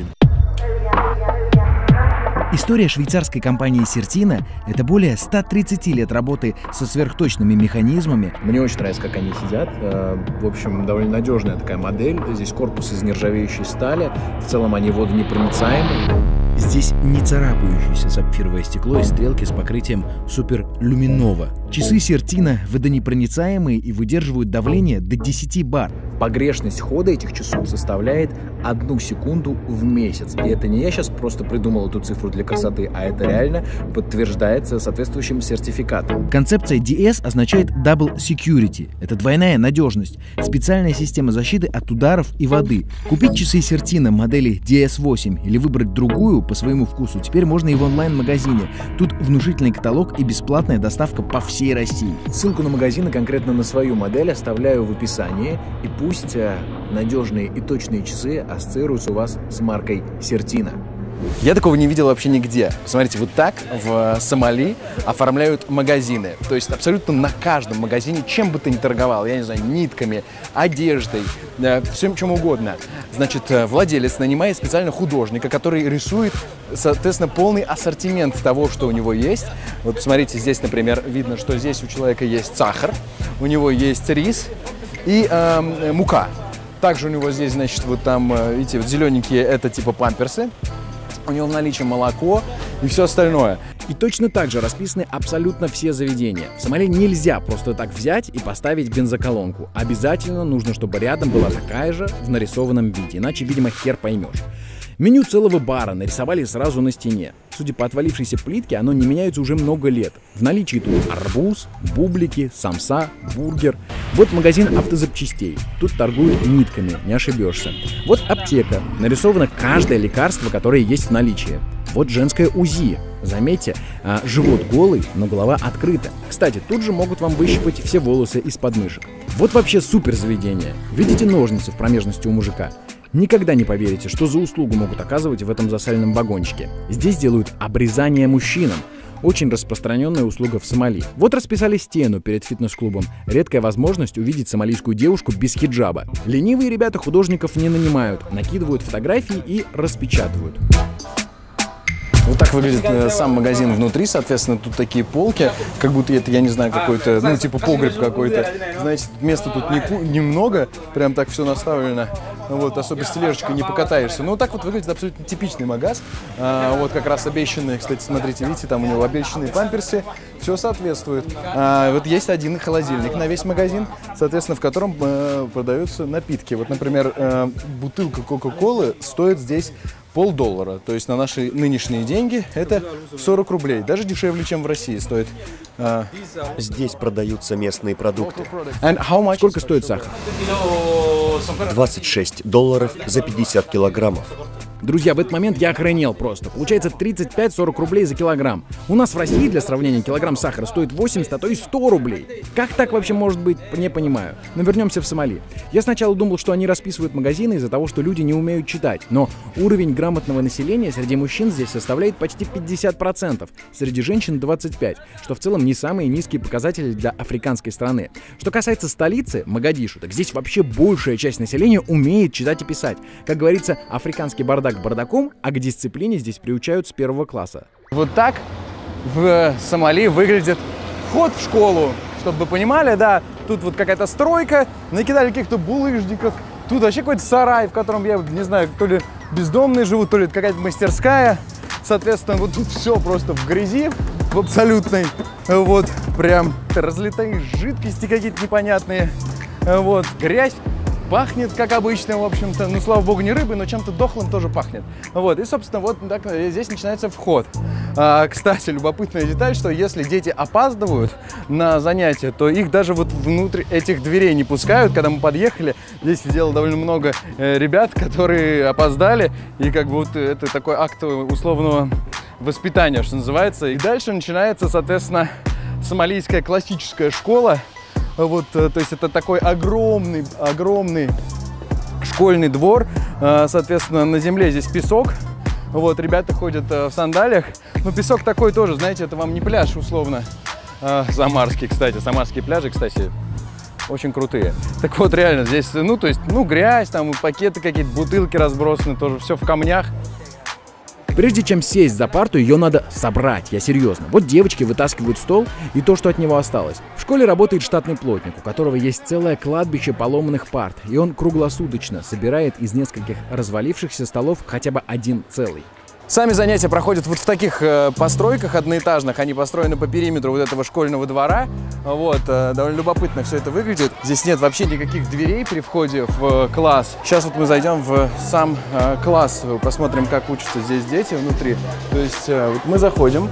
История швейцарской компании Certina — это более 130 лет работы со сверхточными механизмами. Мне очень нравится, как они сидят. В общем, довольно надежная такая модель. Здесь корпус из нержавеющей стали. В целом они водонепроницаемые. Здесь не царапающееся сапфировое стекло и стрелки с покрытием суперлюминова. Часы Certina водонепроницаемые и выдерживают давление до 10 бар. Погрешность хода этих часов составляет 1 секунду в месяц. И это не я сейчас просто придумал эту цифру для красоты, а это реально подтверждается соответствующим сертификатом. Концепция DS означает Double Security. Это двойная надежность. Специальная система защиты от ударов и воды. Купить часы Certina модели DS8 или выбрать другую по своему вкусу теперь можно и в онлайн-магазине. Тут внушительный каталог и бесплатная доставка по всей России. Ссылку на магазин и конкретно на свою модель оставляю в описании. И пусть надежные и точные часы ассоциируются у вас с маркой Certina. Я такого не видел вообще нигде. Посмотрите, вот так в Сомали оформляют магазины. То есть абсолютно на каждом магазине, чем бы ты ни торговал, я не знаю, нитками, одеждой, всем чем угодно. Значит, владелец нанимает специально художника, который рисует, соответственно, полный ассортимент того, что у него есть. Вот посмотрите, здесь, например, видно, что здесь у человека есть сахар, у него есть рис и мука. Также у него здесь, значит, вот там, видите, вот зелененькие — это типа памперсы. У него в наличии молоко и все остальное. И точно так же расписаны абсолютно все заведения. В Сомали нельзя просто так взять и поставить бензоколонку. Обязательно нужно, чтобы рядом была такая же в нарисованном виде, иначе, видимо, хер поймешь. Меню целого бара нарисовали сразу на стене. Судя по отвалившейся плитке, оно не меняется уже много лет. В наличии тут арбуз, бублики, самса, бургер. Вот магазин автозапчастей. Тут торгуют нитками, не ошибешься. Вот аптека. Нарисовано каждое лекарство, которое есть в наличии. Вот женское УЗИ. Заметьте, живот голый, но голова открыта. Кстати, тут же могут вам выщипать все волосы из подмышек. Вот вообще супер заведение. Видите ножницы в промежности у мужика? Никогда не поверите, что за услугу могут оказывать в этом засаленном вагончике. Здесь делают обрезание мужчинам. Очень распространенная услуга в Сомали. Вот расписали стену перед фитнес-клубом. Редкая возможность увидеть сомалийскую девушку без хиджаба. Ленивые ребята художников не нанимают, накидывают фотографии и распечатывают. Вот так выглядит сам магазин внутри, соответственно, тут такие полки, как будто это, я не знаю, какой-то, ну, типа погреб какой-то. Значит, места тут немного, прям так все наставлено. Вот, особо с тележечкой не покатаешься. Ну, вот так вот выглядит абсолютно типичный магаз. Вот как раз обещанные, кстати, смотрите, видите, там у него обещанные памперсы. Все соответствует. Вот есть один холодильник на весь магазин, соответственно, в котором продаются напитки. Вот, например, бутылка Кока-Колы стоит здесь $50. То есть на наши нынешние деньги это 40 рублей. Даже дешевле, чем в России стоит. Здесь продаются местные продукты. Сколько стоит сахар? $26 за 50 килограммов. Друзья, в этот момент я охренел просто. Получается 35-40 рублей за килограмм. У нас в России, для сравнения, килограмм сахара стоит 80, а то и 100 рублей. Как так вообще может быть, не понимаю. Но вернемся в Сомали. Я сначала думал, что они расписывают магазины из-за того, что люди не умеют читать. Но уровень грамотного населения среди мужчин здесь составляет почти 50%, среди женщин 25%, что в целом не самые низкие показатели для африканской страны. Что касается столицы, Могадишу, так здесь вообще большая часть населения умеет читать и писать. Как говорится, африканский бардак бардаком, а к дисциплине здесь приучают с 1 класса. Вот так в Сомали выглядит вход в школу. Чтобы вы понимали, да, тут вот какая-то стройка, накидали каких-то булыжников. Тут вообще какой-то сарай, в котором, я не знаю, то ли бездомные живут, то ли это какая-то мастерская. Соответственно, вот тут все просто в грязи, в абсолютной. Вот, прям разлетают жидкости какие-то непонятные. Вот, грязь. Пахнет, как обычно, в общем-то. Ну, слава богу, не рыбой, но чем-то дохлым тоже пахнет. Вот, и, собственно, вот так здесь начинается вход. Кстати, любопытная деталь, что если дети опаздывают на занятия, то их даже вот внутрь этих дверей не пускают. Когда мы подъехали, здесь сидело довольно много ребят, которые опоздали. И как бы вот это такой акт условного воспитания, что называется. И дальше начинается, соответственно, сомалийская классическая школа. Вот, то есть это такой огромный школьный двор. Соответственно, на земле здесь песок. Вот, ребята ходят в сандалиях. Но песок такой тоже, знаете, это вам не пляж, условно. Самарский, кстати. Самарские пляжи, кстати, очень крутые. Так вот, реально, здесь, ну, то есть, ну, грязь, там, пакеты какие-то, бутылки разбросаны, тоже все в камнях. Прежде чем сесть за парту, ее надо собрать, я серьезно. Вот девочки вытаскивают стол и то, что от него осталось. В школе работает штатный плотник, у которого есть целое кладбище поломанных парт, и он круглосуточно собирает из нескольких развалившихся столов хотя бы один целый. Сами занятия проходят вот в таких постройках одноэтажных, они построены по периметру вот этого школьного двора. Вот, довольно любопытно все это выглядит. Здесь нет вообще никаких дверей при входе в класс. Сейчас вот мы зайдем в сам класс, посмотрим, как учатся здесь дети внутри. То есть вот мы заходим,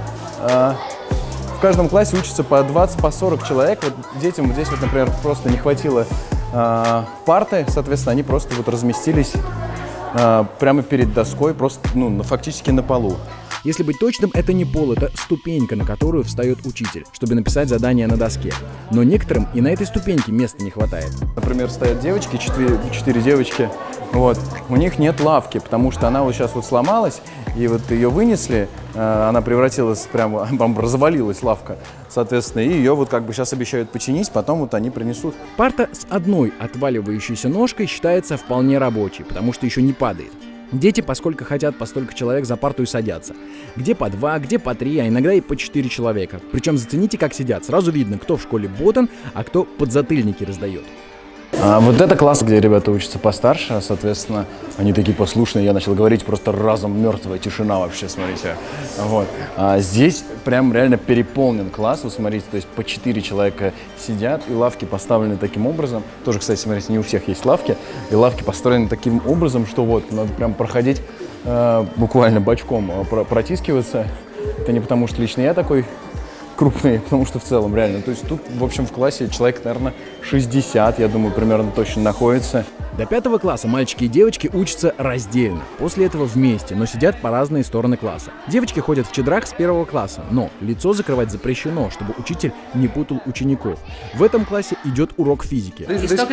в каждом классе учатся по 20, по 40 человек. Вот детям здесь вот, например, просто не хватило парты, соответственно, они просто вот разместились прямо перед доской, просто, ну, фактически на полу. Если быть точным, это не пол, это ступенька, на которую встает учитель, чтобы написать задание на доске. Но некоторым и на этой ступеньке места не хватает. Например, стоят девочки, 4 девочки, вот, у них нет лавки, потому что она вот сейчас вот сломалась, и вот ее вынесли, она превратилась, прямо развалилась лавка, соответственно, и ее вот как бы сейчас обещают починить, потом вот они принесут. Парта с одной отваливающейся ножкой считается вполне рабочей, потому что еще не падает. Дети, поскольку хотят, по столько человек за парту и садятся. Где по 2, где по 3, а иногда и по 4 человека. Причем зацените, как сидят. Сразу видно, кто в школе ботан, а кто подзатыльники раздает. Вот это класс, где ребята учатся постарше, соответственно, они такие послушные. Я начал говорить, просто разом мертвая тишина вообще, смотрите. Вот. Здесь прям реально переполнен класс, вы смотрите, то есть по 4 человека сидят, и лавки поставлены таким образом. Тоже, кстати, смотрите, не у всех есть лавки, и лавки построены таким образом, что вот, надо прям проходить буквально бочком, протискиваться. Это не потому, что лично я такой крупные, потому что в целом реально. То есть тут, в общем, в классе человек, наверное, 60, я думаю, примерно точно находится. До 5 класса мальчики и девочки учатся раздельно, после этого вместе, но сидят по разные стороны класса. Девочки ходят в чедрах с 1 класса, но лицо закрывать запрещено, чтобы учитель не путал учеников. В этом классе идет урок физики.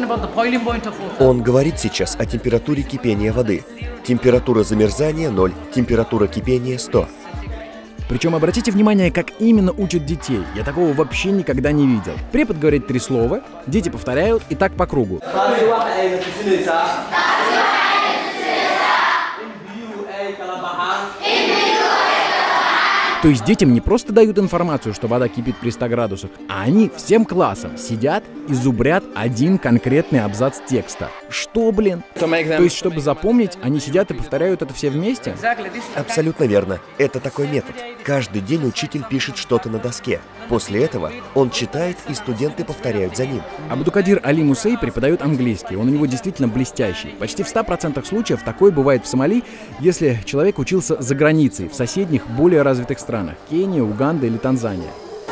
Он говорит сейчас о температуре кипения воды. Температура замерзания 0, температура кипения 100. Причем обратите внимание, как именно учат детей. Я такого вообще никогда не видел. Препод говорит 3 слова, дети повторяют и так по кругу. То есть детям не просто дают информацию, что вода кипит при 100 градусах, а они всем классом сидят и зубрят один конкретный абзац текста. Что, блин? То есть, чтобы запомнить, они сидят и повторяют это все вместе? Абсолютно верно. Это такой метод. Каждый день учитель пишет что-то на доске. После этого он читает, и студенты повторяют за ним. Абдукадир Али Мусей преподает английский. Он у него действительно блестящий. Почти в 100% случаев такое бывает в Сомали, если человек учился за границей, в соседних, более развитых странах. Кения, Уганда или Танзания.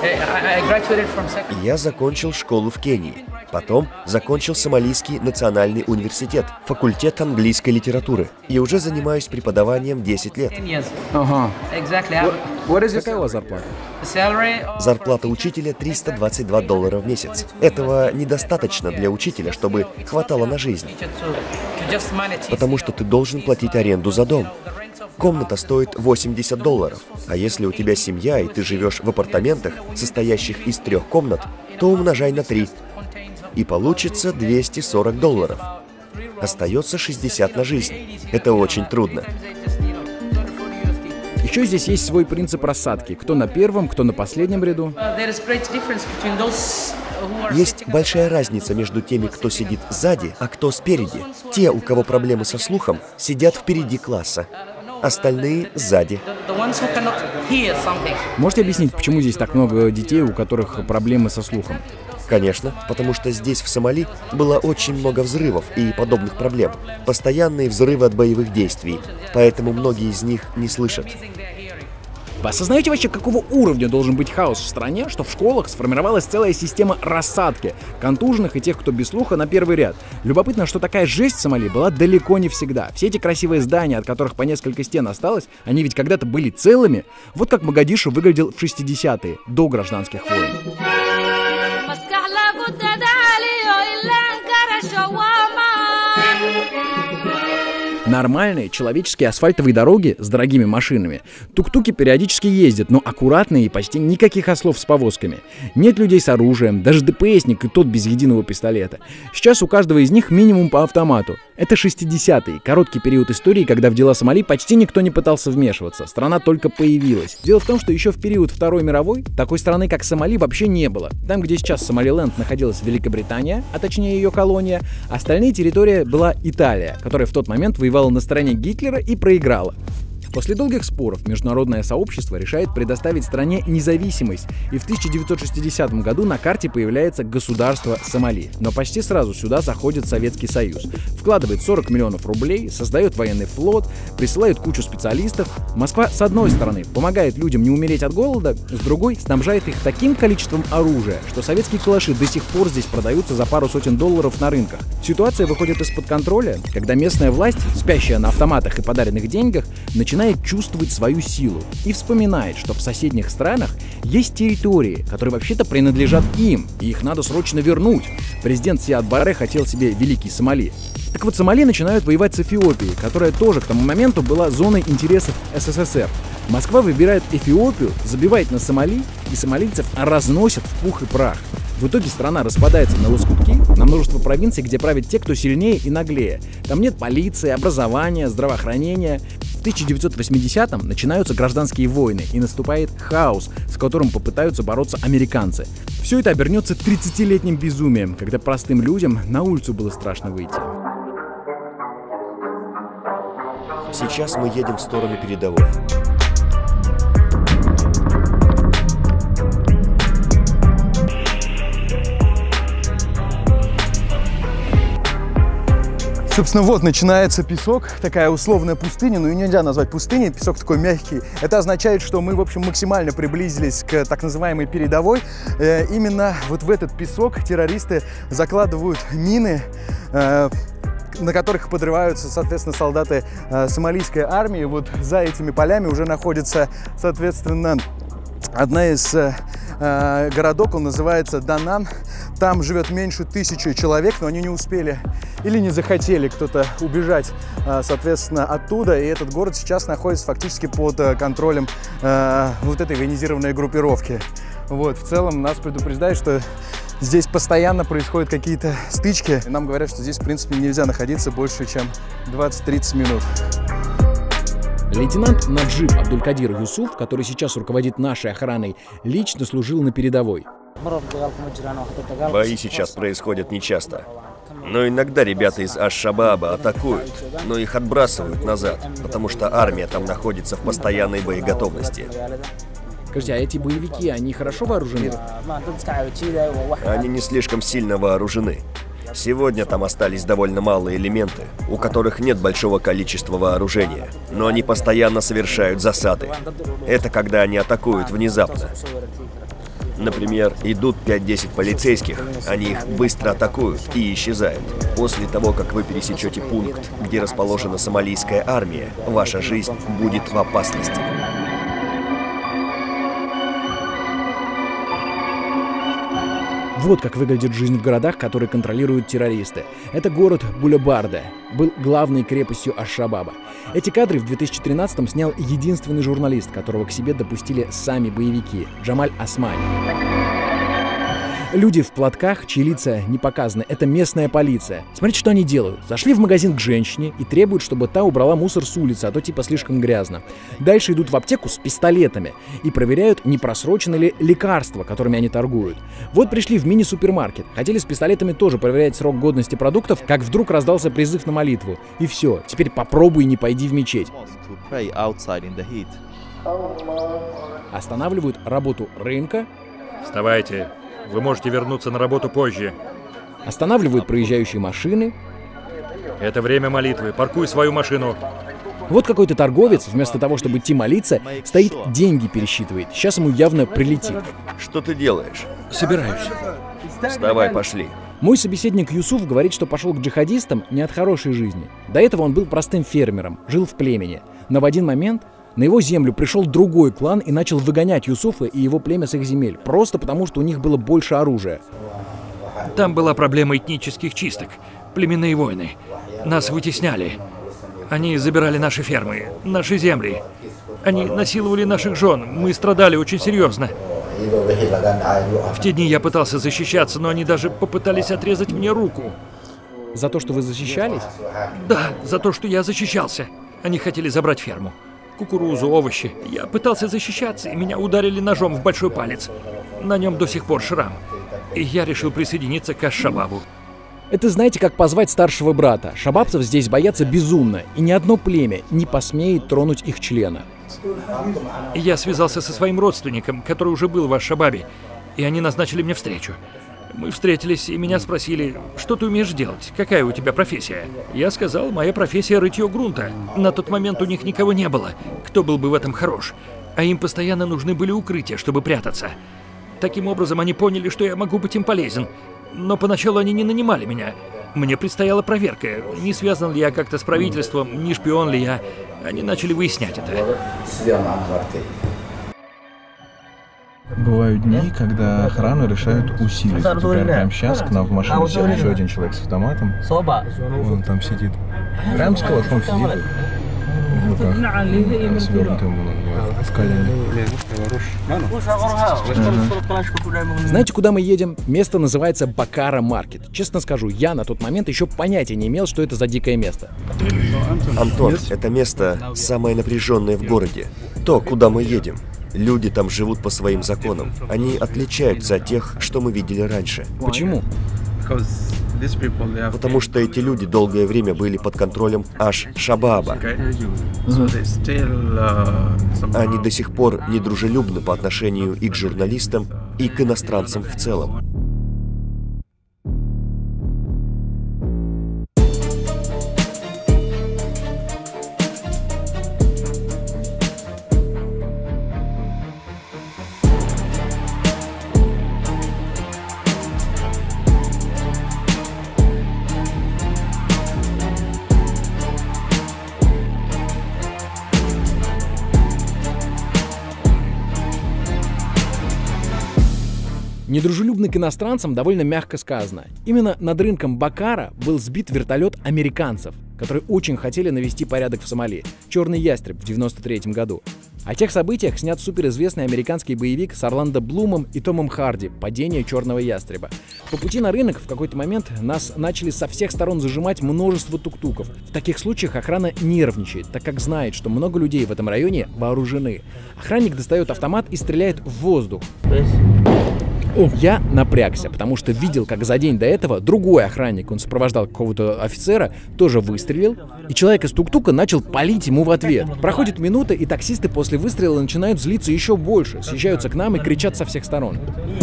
Я закончил школу в Кении. Потом закончил Сомалийский национальный университет, факультет английской литературы. И уже занимаюсь преподаванием 10 лет. Какая у вас зарплата? Зарплата учителя $322 в месяц. Этого недостаточно для учителя, чтобы хватало на жизнь. Потому что ты должен платить аренду за дом. Комната стоит $80, а если у тебя семья и ты живешь в апартаментах, состоящих из 3 комнат, то умножай на 3, и получится $240. Остается 60 на жизнь. Это очень трудно. Еще здесь есть свой принцип рассадки. Кто на первом, кто на последнем ряду. Есть большая разница между теми, кто сидит сзади, а кто спереди. Те, у кого проблемы со слухом, сидят впереди класса. Остальные сзади. Можете объяснить, почему здесь так много детей, у которых проблемы со слухом? Конечно, потому что здесь, в Сомали, было очень много взрывов и подобных проблем. Постоянные взрывы от боевых действий, поэтому многие из них не слышат. Вы осознаете вообще, какого уровня должен быть хаос в стране, что в школах сформировалась целая система рассадки контуженных и тех, кто без слуха, на первый ряд? Любопытно, что такая жесть в Сомали была далеко не всегда. Все эти красивые здания, от которых по несколько стен осталось, они ведь когда-то были целыми. Вот как Могадишо выглядел в 60-е, до гражданских войн. Нормальные человеческие асфальтовые дороги с дорогими машинами. Тук-туки периодически ездят, но аккуратные и почти никаких ослов с повозками. Нет людей с оружием, даже ДПСник и тот без единого пистолета. Сейчас у каждого из них минимум по автомату. Это 60-е, короткий период истории, когда в дела Сомали почти никто не пытался вмешиваться. Страна только появилась. Дело в том, что еще в период Второй мировой такой страны, как Сомали, вообще не было. Там, где сейчас Сомалиленд, находилась Великобритания, а точнее ее колония, остальные территории была Италия, которая в тот момент воевала на стороне Гитлера и проиграла. После долгих споров международное сообщество решает предоставить стране независимость, и в 1960 году на карте появляется государство Сомали. Но почти сразу сюда заходит Советский Союз, вкладывает 40 миллионов рублей, создает военный флот, присылает кучу специалистов. Москва, с одной стороны, помогает людям не умереть от голода, с другой снабжает их таким количеством оружия, что советские калаши до сих пор здесь продаются за пару сотен долларов на рынках. Ситуация выходит из-под контроля, когда местная власть, спящая на автоматах и подаренных деньгах, начинает чувствовать свою силу и вспоминает, что в соседних странах есть территории, которые вообще-то принадлежат им, и их надо срочно вернуть. Президент Сиад Барре хотел себе великий Сомали. Так вот, Сомали начинают воевать с Эфиопией, которая тоже к тому моменту была зоной интересов СССР. Москва выбирает Эфиопию, забивает на Сомали, и сомалийцев разносят в пух и прах. В итоге страна распадается на лоскутки, на множество провинций, где правят те, кто сильнее и наглее. Там нет полиции, образования, здравоохранения. В 1980-м начинаются гражданские войны, и наступает хаос, с которым попытаются бороться американцы. Все это обернется 30-летним безумием, когда простым людям на улицу было страшно выйти. Сейчас мы едем в сторону передовой. Собственно, вот начинается песок, такая условная пустыня, но ее нельзя назвать пустыней, песок такой мягкий. Это означает, что мы, в общем, максимально приблизились к так называемой передовой. Именно вот в этот песок террористы закладывают мины, на которых подрываются, соответственно, солдаты сомалийской армии. Вот за этими полями уже находится, соответственно, одна из городок, он называется Данан. Там живет меньше 1000 человек, но они не успели или не захотели кто-то убежать, соответственно, оттуда. И этот город сейчас находится фактически под контролем вот этой военизированной группировки. Вот, в целом нас предупреждают, что здесь постоянно происходят какие-то стычки. И нам говорят, что здесь, в принципе, нельзя находиться больше, чем 20-30 минут. Лейтенант Наджиб Абдулькадир Юсуф, который сейчас руководит нашей охраной, лично служил на передовой. Бои сейчас происходят нечасто. Но иногда ребята из Аш-Шабаба атакуют, но их отбрасывают назад, потому что армия там находится в постоянной боеготовности. Скажите, а эти боевики, они хорошо вооружены? Они не слишком сильно вооружены. Сегодня там остались довольно малые элементы, у которых нет большого количества вооружения, но они постоянно совершают засады. Это когда они атакуют внезапно. Например, идут 5-10 полицейских, они их быстро атакуют и исчезают. После того, как вы пересечете пункт, где расположена сомалийская армия, ваша жизнь будет в опасности. Вот как выглядит жизнь в городах, которые контролируют террористы. Это город Булебарде, был главной крепостью Аш-Шабаба. Эти кадры в 2013-м снял единственный журналист, которого к себе допустили сами боевики – Джамаль Османи. Люди в платках, чьи лица не показаны, это местная полиция. Смотрите, что они делают. Зашли в магазин к женщине и требуют, чтобы та убрала мусор с улицы, а то типа слишком грязно. Дальше идут в аптеку с пистолетами и проверяют, не просрочены ли лекарства, которыми они торгуют. Вот пришли в мини-супермаркет. Хотели с пистолетами тоже проверять срок годности продуктов, как вдруг раздался призыв на молитву. И все, теперь попробуй не пойди в мечеть. Останавливают работу рынка. Вставайте. Вы можете вернуться на работу позже. Останавливают проезжающие машины. Это время молитвы. Паркуй свою машину. Вот какой-то торговец, вместо того, чтобы идти молиться, стоит, деньги пересчитывает. Сейчас ему явно прилетит. Что ты делаешь? Собираюсь. Вставай, пошли. Мой собеседник Юсуф говорит, что пошел к джихадистам не от хорошей жизни. До этого он был простым фермером, жил в племени. Но в один момент на его землю пришел другой клан и начал выгонять Юсуфа и его племя с их земель, просто потому, что у них было больше оружия. Там была проблема этнических чисток, племенные войны. Нас вытесняли. Они забирали наши фермы, наши земли. Они насиловали наших жен. Мы страдали очень серьезно. В те дни я пытался защищаться, но они даже попытались отрезать мне руку. За то, что вы защищались? Да, за то, что я защищался. Они хотели забрать ферму. Кукурузу, овощи. Я пытался защищаться, и меня ударили ножом в большой палец. На нем до сих пор шрам. И я решил присоединиться к Аш-Шабабу. Это знаете, как позвать старшего брата. Шабабцев здесь боятся безумно, и ни одно племя не посмеет тронуть их члена. Я связался со своим родственником, который уже был в Аш-Шабабе, и они назначили мне встречу. Мы встретились, и меня спросили, что ты умеешь делать, какая у тебя профессия? Я сказал, моя профессия рытье грунта. На тот момент у них никого не было, кто был бы в этом хорош, а им постоянно нужны были укрытия, чтобы прятаться. Таким образом, они поняли, что я могу быть им полезен, но поначалу они не нанимали меня. Мне предстояла проверка, не связан ли я как-то с правительством, не шпион ли я. Они начали выяснять это. Бывают дни, когда охрану решают усилить. Например, прямо сейчас к нам в машину сел еще один человек с автоматом. Он там сидит. Прям с калашом сидит. В руках. Свернутым в колене. Знаете, куда мы едем? Место называется Бакара Маркет. Честно скажу, я на тот момент еще понятия не имел, что это за дикое место. Антон, это место самое напряженное в городе. То, куда мы едем. Люди там живут по своим законам. Они отличаются от тех, что мы видели раньше. Почему? Потому что эти люди долгое время были под контролем Аш-Шабаба. Они до сих пор недружелюбны по отношению и к журналистам, и к иностранцам в целом. Недружелюбный к иностранцам довольно мягко сказано. Именно над рынком Бакара был сбит вертолет американцев, которые очень хотели навести порядок в Сомали. «Черный ястреб» в 1993 году. О тех событиях снят суперизвестный американский боевик с Орландо Блумом и Томом Харди «Падение черного ястреба». По пути на рынок в какой-то момент нас начали со всех сторон зажимать множество тук-туков. В таких случаях охрана нервничает, так как знает, что много людей в этом районе вооружены. Охранник достает автомат и стреляет в воздух. Я напрягся, потому что видел, как за день до этого другой охранник, он сопровождал какого-то офицера, тоже выстрелил, и человек из тук-тука начал палить ему в ответ. Проходит минута, и таксисты после выстрела начинают злиться еще больше, съезжаются к нам и кричат со всех сторон.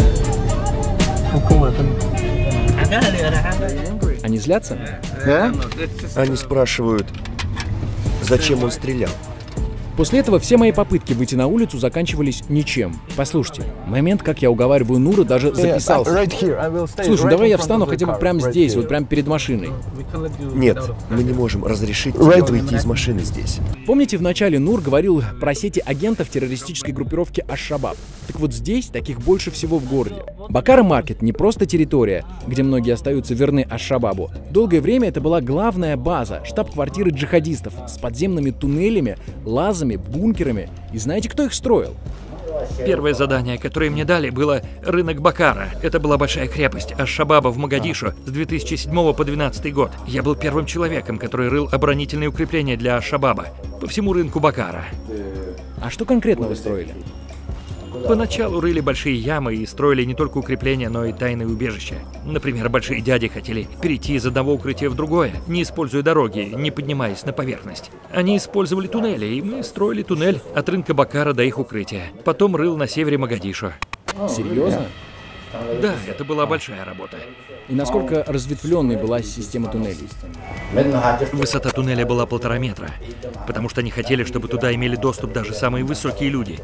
Они злятся? Да? Они спрашивают, зачем он стрелял. После этого все мои попытки выйти на улицу заканчивались ничем. Послушайте, момент, как я уговариваю Нура, даже записался. Слушай, давай я встану хотя бы прямо здесь, вот прямо перед машиной. Нет, мы не можем разрешить тебе выйти из машины здесь. Помните, вначале Нур говорил про сети агентов террористической группировки Аш-Шабаб? Так вот здесь таких больше всего в городе. Бакара Маркет не просто территория, где многие остаются верны Аш-Шабабу. Долгое время это была главная база, штаб-квартиры джихадистов с подземными туннелями, лазами, бункерами. И знаете, кто их строил? Первое задание, которое мне дали, было рынок Бакара. Это была большая крепость Аш-Шабаба в Могадишо с 2007 по 2012 год. Я был первым человеком, который рыл оборонительные укрепления для Аш-Шабаба по всему рынку Бакара. А что конкретно вы строили? Поначалу рыли большие ямы и строили не только укрепления, но и тайные убежища. Например, большие дяди хотели перейти из одного укрытия в другое, не используя дороги, не поднимаясь на поверхность. Они использовали туннели, и мы строили туннель от рынка Бакара до их укрытия. Потом рыл на севере Могадишо. Серьезно? Да, это была большая работа. И насколько разветвленной была система туннелей? Высота туннеля была 1,5 метра, потому что они хотели, чтобы туда имели доступ даже самые высокие люди.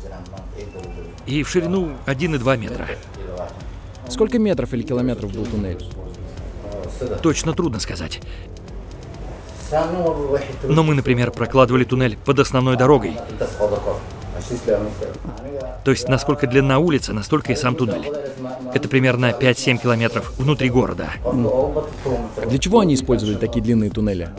И в ширину 1,2 метра. Сколько метров или километров был туннель? Точно трудно сказать. Но мы, например, прокладывали туннель под основной дорогой. То есть, насколько длинна улица, настолько и сам туннель. Это примерно 5-7 километров внутри города. Для чего они использовали такие длинные туннели?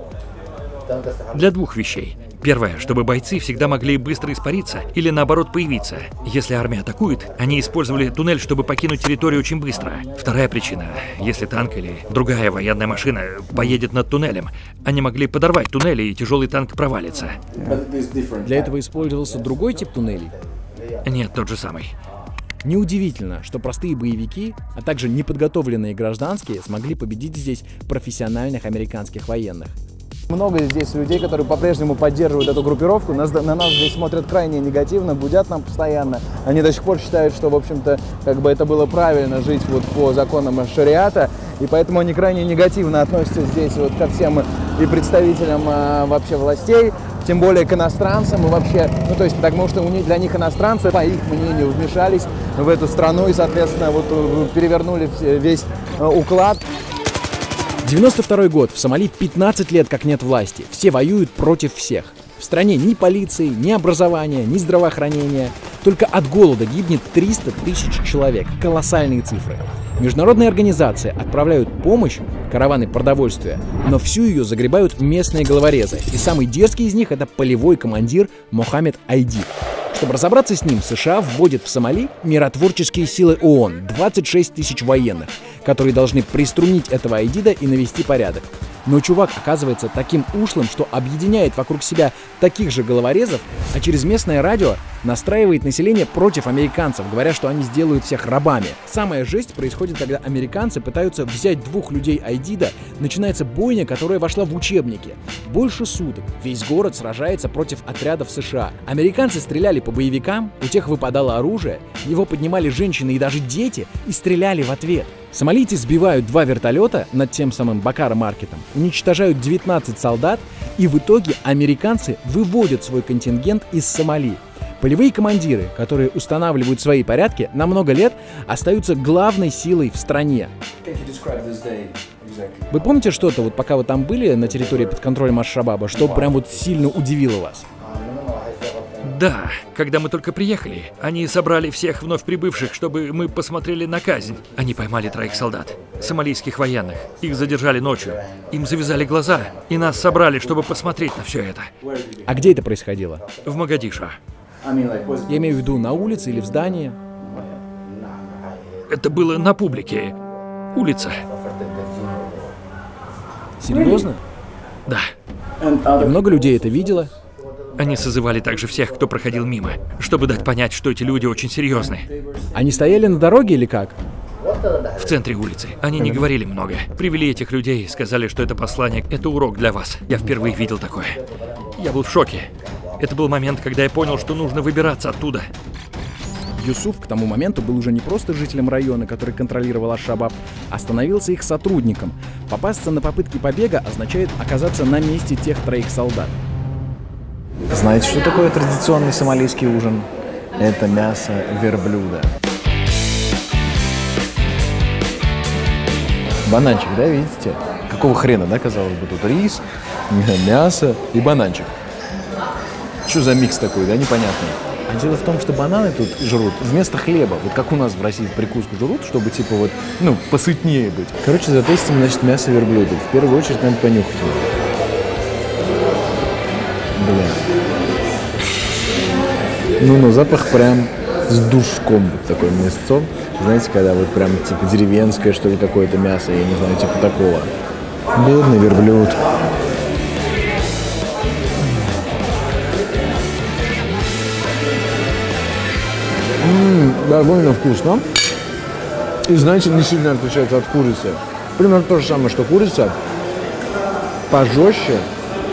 Для двух вещей. Первое, чтобы бойцы всегда могли быстро испариться или наоборот появиться. Если армия атакует, они использовали туннель, чтобы покинуть территорию очень быстро. Вторая причина, если танк или другая военная машина поедет над туннелем, они могли подорвать туннель, и тяжелый танк провалится. Для этого использовался другой тип туннелей? Нет, тот же самый. Неудивительно, что простые боевики, а также неподготовленные гражданские смогли победить здесь профессиональных американских военных. Много здесь людей, которые по-прежнему поддерживают эту группировку. На нас здесь смотрят крайне негативно, будят нам постоянно. Они до сих пор считают, что, в общем-то, как бы это было правильно жить вот по законам шариата. И поэтому они крайне негативно относятся здесь вот ко всем и представителям вообще властей, тем более к иностранцам и вообще, ну то есть потому что для них иностранцы, по их мнению, вмешались в эту страну и, соответственно, вот перевернули весь уклад. 92-й год. В Сомали 15 лет как нет власти. Все воюют против всех. В стране ни полиции, ни образования, ни здравоохранения. Только от голода гибнет 300 тысяч человек. Колоссальные цифры. Международные организации отправляют помощь, караваны продовольствия, но всю ее загребают местные головорезы. И самый дерзкий из них — это полевой командир Мохаммед Айдид. Чтобы разобраться с ним, США вводят в Сомали миротворческие силы ООН, 26 тысяч военных, которые должны приструнить этого Айдида и навести порядок. Но чувак оказывается таким ушлым, что объединяет вокруг себя таких же головорезов, а через местное радио настраивает население против американцев, говоря, что они сделают всех рабами. Самая жесть происходит, когда американцы пытаются взять двух людей Айдида, начинается бойня, которая вошла в учебники. Больше суток весь город сражается против отрядов США. Американцы стреляли по боевикам, у тех выпадало оружие, его поднимали женщины и даже дети и стреляли в ответ. Сомалийцы сбивают 2 вертолета над тем самым Бакара-маркетом, уничтожают 19 солдат, и в итоге американцы выводят свой контингент из Сомали. Полевые командиры, которые устанавливают свои порядки, на много лет остаются главной силой в стране. Вы помните что-то, вот пока вы там были на территории под контролем Аш-Шабаба, что прям вот сильно удивило вас? Да, когда мы только приехали, они собрали всех вновь прибывших, чтобы мы посмотрели на казнь. Они поймали 3 солдат, сомалийских военных. Их задержали ночью, им завязали глаза, и нас собрали, чтобы посмотреть на все это. А где это происходило? В Могадишо. Я имею в виду на улице или в здании? Это было на публике. Улица. Серьезно? Да. И много людей это видело? Они созывали также всех, кто проходил мимо, чтобы дать понять, что эти люди очень серьезны. Они стояли на дороге или как? В центре улицы. Они не говорили много. Привели этих людей и сказали, что это послание, это урок для вас. Я впервые видел такое. Я был в шоке. Это был момент, когда я понял, что нужно выбираться оттуда. Юсуф к тому моменту был уже не просто жителем района, который контролировал Аш-Шабаб, а становился их сотрудником. Попасться на попытки побега означает оказаться на месте тех 3 солдат. Знаете, что такое традиционный сомалийский ужин? Это мясо верблюда. Бананчик, да, видите? Какого хрена, да, казалось бы, тут рис, мясо и бананчик. Что за микс такой, да, непонятный? А дело в том, что бананы тут жрут вместо хлеба. Вот как у нас в России прикуску жрут, чтобы типа вот, ну, посытнее быть. Короче, затестим, значит, мясо верблюда. В первую очередь надо понюхать его. Бля. Ну, запах прям с душком, вот такое мясцо. Знаете, когда вот прям типа деревенское, что ли, какое-то мясо, я не знаю, типа такого. Бедный верблюд. Довольно вкусно. И, знаете, не сильно отличается от курицы. Примерно то же самое, что курица. Пожестче.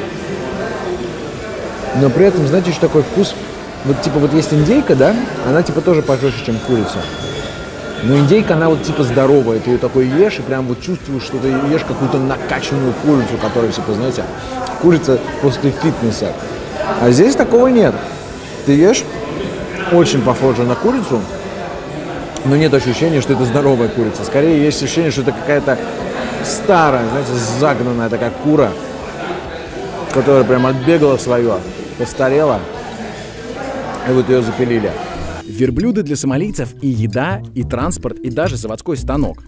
Но при этом, знаете, еще такой вкус. Вот типа вот есть индейка, да? Она типа тоже пожестче, чем курица. Но индейка, она вот типа здоровая. Ты ее такой ешь и прям вот чувствуешь, что ты ешь какую-то накачанную курицу, которая типа, знаете, курица после фитнеса. А здесь такого нет. Ты ешь, очень похоже на курицу, но нет ощущения, что это здоровая курица. Скорее есть ощущение, что это какая-то старая, знаете, загнанная такая кура, которая прям отбегала свое, постарела, и вот ее запилили. Верблюды для сомалийцев и еда, и транспорт, и даже заводской станок.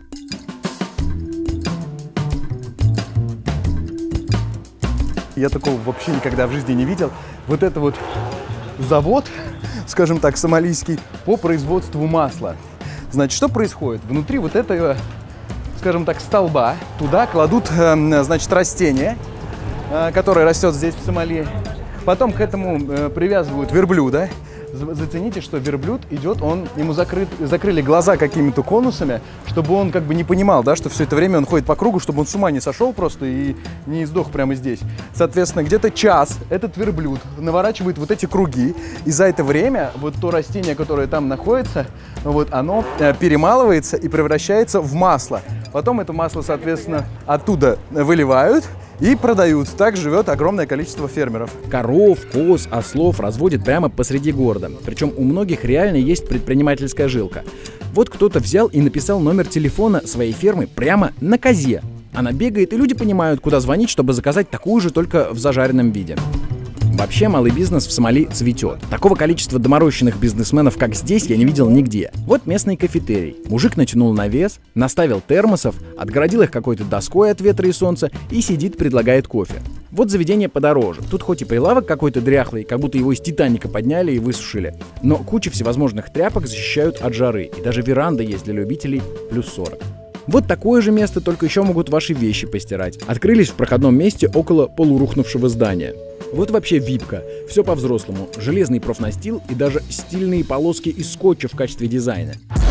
Я такого вообще никогда в жизни не видел. Вот это вот завод, скажем так, сомалийский, по производству масла. Значит, что происходит? Внутри вот этого, скажем так, столба туда кладут, значит, растение, которое растет здесь, в Сомали. Потом к этому привязывают верблюда. Зацените, что верблюд идет, ему закрыли глаза какими-то конусами, чтобы он как бы не понимал, да, что все это время он ходит по кругу, чтобы он с ума не сошел просто и не сдох прямо здесь. Соответственно, где-то час этот верблюд наворачивает вот эти круги, и за это время вот то растение, которое там находится, вот оно перемалывается и превращается в масло. Потом это масло, соответственно, оттуда выливают и продают. Так живет огромное количество фермеров. Коров, коз, ослов разводят прямо посреди города. Причем у многих реально есть предпринимательская жилка. Вот кто-то взял и написал номер телефона своей фермы прямо на козе. Она бегает, и люди понимают, куда звонить, чтобы заказать такую же, только в зажаренном виде. Вообще, малый бизнес в Сомали цветет. Такого количества доморощенных бизнесменов, как здесь, я не видел нигде. Вот местный кафетерий. Мужик натянул навес, наставил термосов, отгородил их какой-то доской от ветра и солнца и сидит, предлагает кофе. Вот заведение подороже. Тут хоть и прилавок какой-то дряхлый, как будто его из Титаника подняли и высушили, но куча всевозможных тряпок защищают от жары, и даже веранда есть для любителей плюс 40. Вот такое же место, только еще могут ваши вещи постирать. Открылись в проходном месте около полурухнувшего здания. Вот вообще випка. Все по-взрослому. Железный профнастил и даже стильные полоски из скотча в качестве дизайна.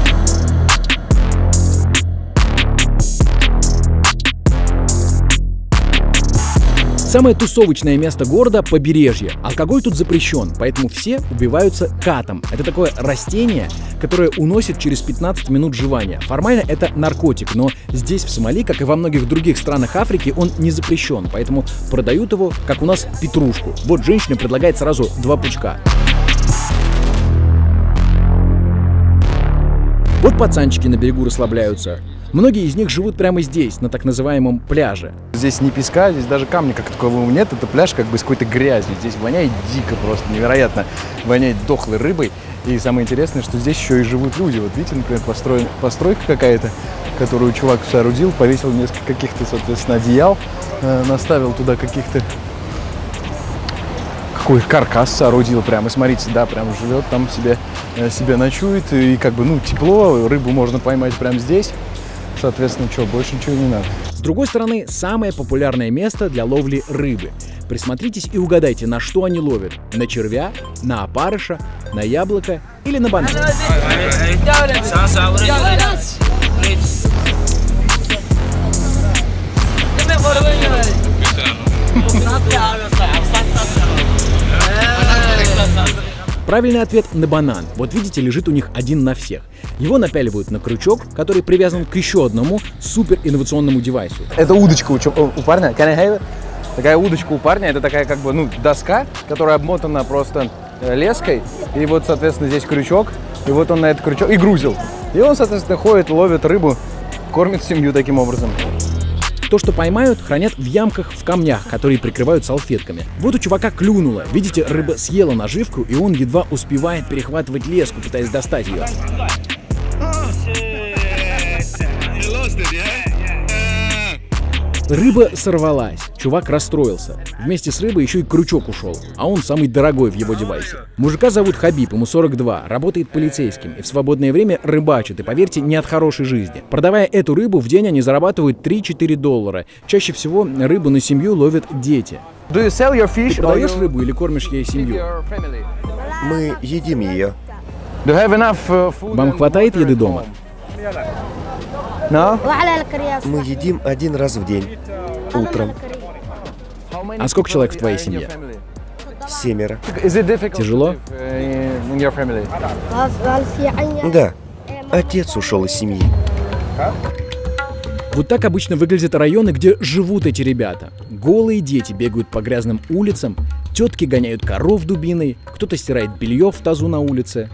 Самое тусовочное место города – побережье. Алкоголь тут запрещен, поэтому все убиваются катом. Это такое растение, которое уносит через 15 минут жевания. Формально это наркотик, но здесь, в Сомали, как и во многих других странах Африки, он не запрещен, поэтому продают его, как у нас, петрушку. Вот женщина предлагает сразу 2 пучка. Вот пацанчики на берегу расслабляются. Многие из них живут прямо здесь, на так называемом пляже. Здесь не песка, здесь даже камня как такового нет. Это пляж как бы с какой-то грязью. Здесь воняет дико просто, невероятно. Воняет дохлой рыбой. И самое интересное, что здесь еще и живут люди. Вот видите, например, постройка какая-то, которую чувак соорудил, повесил несколько каких-то, соответственно, одеял, наставил туда каких-то... Какой каркас соорудил прямо, смотрите, да, прям живет там себе ночует. И как бы, ну, тепло, рыбу можно поймать прямо здесь. Соответственно, что, больше ничего не надо. С другой стороны, самое популярное место для ловли рыбы. Присмотритесь и угадайте, на что они ловят. На червя, на опарыша, на яблоко или на банан. Правильный ответ на банан. Вот видите, лежит у них один на всех. Его напяливают на крючок, который привязан к еще одному супер инновационному девайсу. Это удочка у парня. Такая удочка у парня, это такая как бы, ну, доска, которая обмотана просто леской. И вот, соответственно, здесь крючок. И вот он на этот крючок и грузил. И он, соответственно, ходит, ловит рыбу, кормит семью таким образом. То, что поймают, хранят в ямках в камнях, которые прикрывают салфетками. Вот у чувака клюнуло. Видите, рыба съела наживку, и он едва успевает перехватывать леску, пытаясь достать ее. Рыба сорвалась. Чувак расстроился. Вместе с рыбой еще и крючок ушел, а он самый дорогой в его девайсе. Мужика зовут Хабиб, ему 42, работает полицейским и в свободное время рыбачит, и, поверьте, не от хорошей жизни. Продавая эту рыбу, в день они зарабатывают $3-4. Чаще всего рыбу на семью ловят дети. Ты продаешь рыбу или кормишь ей семью? Мы едим ее. Вам хватает еды дома? Мы едим один раз в день. Утром. А сколько человек в твоей семье? 7. Тяжело? Да. Отец ушел из семьи. Вот так обычно выглядят районы, где живут эти ребята. Голые дети бегают по грязным улицам, тетки гоняют коров дубиной, кто-то стирает белье в тазу на улице.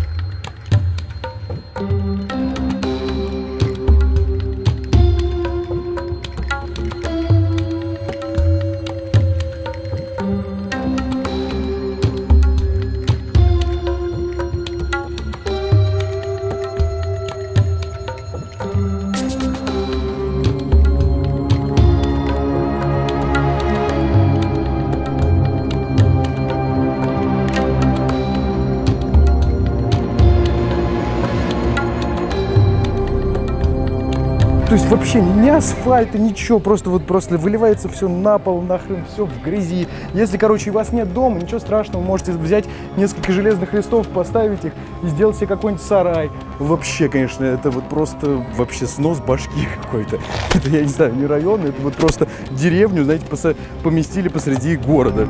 То есть вообще ни асфальта, ничего, просто выливается все на пол, нахрен, все в грязи. Если, короче, у вас нет дома, ничего страшного, можете взять несколько железных листов, поставить их и сделать себе какой-нибудь сарай. Вообще, конечно, это вот просто вообще снос башки какой-то. Это, я не знаю, не район, это вот просто деревню, знаете, поместили посреди города.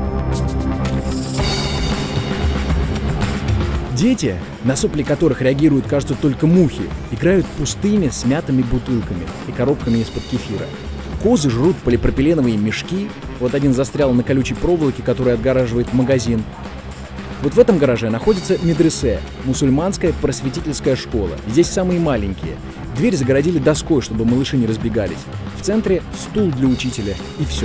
Дети, на сопли которых реагируют, кажется, только мухи, играют пустыми смятыми бутылками и коробками из-под кефира. Козы жрут полипропиленовые мешки. Вот один застрял на колючей проволоке, которая отгораживает магазин. Вот в этом гараже находится медресе, мусульманская просветительская школа. Здесь самые маленькие. Дверь загородили доской, чтобы малыши не разбегались. В центре стул для учителя и все.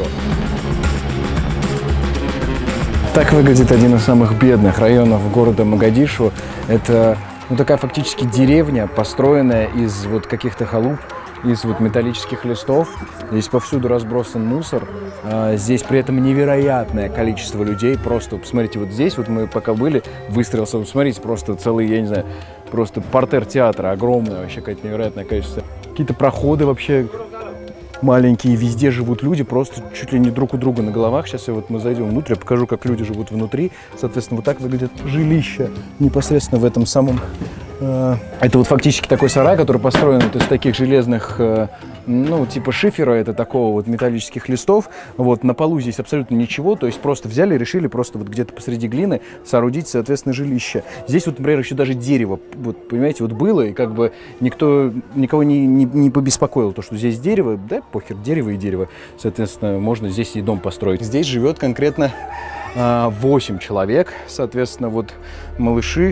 Так выглядит один из самых бедных районов города Могадишу. Это такая фактически деревня, построенная из вот каких-то халуп, из вот металлических листов. Здесь повсюду разбросан мусор. Здесь при этом невероятное количество людей. Просто посмотрите, вот здесь вот мы пока были, выстроился, вот смотрите, просто целый, я не знаю, просто партер театра огромное, вообще какое-то невероятное количество. Какие-то проходы вообще маленькие, везде живут люди, просто чуть ли не друг у друга на головах. Сейчас мы зайдем внутрь, я покажу, как люди живут внутри. Соответственно, вот так выглядит жилище непосредственно в этом самом... Это вот фактически такой сарай, который построен вот из таких железных, типа шифера, это такого вот металлических листов. Вот на полу здесь абсолютно ничего, то есть просто взяли и решили просто вот где-то посреди глины соорудить, соответственно, жилище. Здесь вот, например, еще даже дерево, вот, понимаете, вот было, и как бы никого не побеспокоил то, что здесь дерево, да, похер, дерево и дерево. Соответственно, можно здесь и дом построить. Здесь живет конкретно 8 человек, соответственно, вот малыши,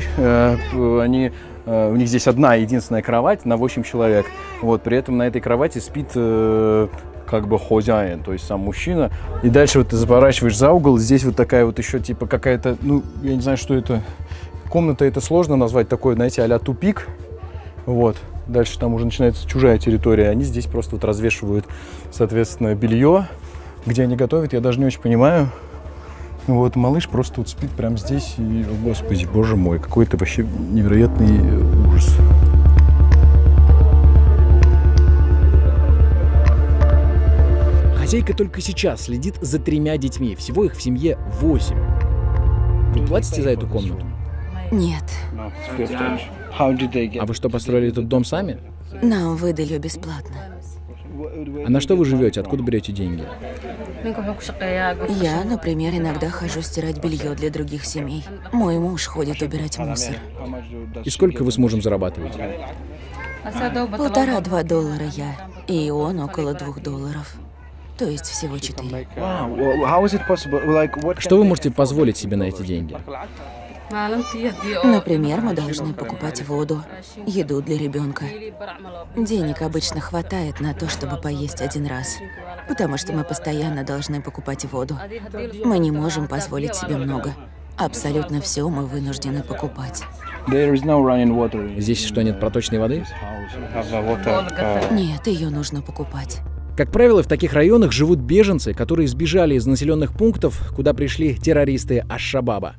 у них здесь одна единственная кровать на 8 человек. Вот, при этом на этой кровати спит как бы хозяин, то есть сам мужчина. И дальше вот ты заворачиваешь за угол, здесь вот такая вот еще типа какая-то, я не знаю, что это. Комната это сложно назвать, такой, знаете, а-ля тупик. Вот. Дальше там уже начинается чужая территория. Они здесь просто вот развешивают, соответственно, белье. Где они готовят, я даже не очень понимаю. Вот, малыш просто вот спит прямо здесь, и, о, господи, боже мой, какой-то вообще невероятный ужас. Хозяйка только сейчас следит за 3 детьми, всего их в семье 8. Вы платите за эту комнату? Нет. А вы что, построили этот дом сами? Нам выдали бесплатно. А на что вы живете? Откуда берете деньги? Я, например, иногда хожу стирать белье для других семей. Мой муж ходит убирать мусор. И сколько вы с мужем зарабатываете? $1,5–2 я. И он около $2. То есть всего 4. Что вы можете позволить себе на эти деньги? Например, мы должны покупать воду, еду для ребенка. Денег обычно хватает на то, чтобы поесть один раз, потому что мы постоянно должны покупать воду. Мы не можем позволить себе много. Абсолютно все мы вынуждены покупать. Здесь что, нет проточной воды? Нет, ее нужно покупать. Как правило, в таких районах живут беженцы, которые сбежали из населенных пунктов, куда пришли террористы Аш-Шабаба.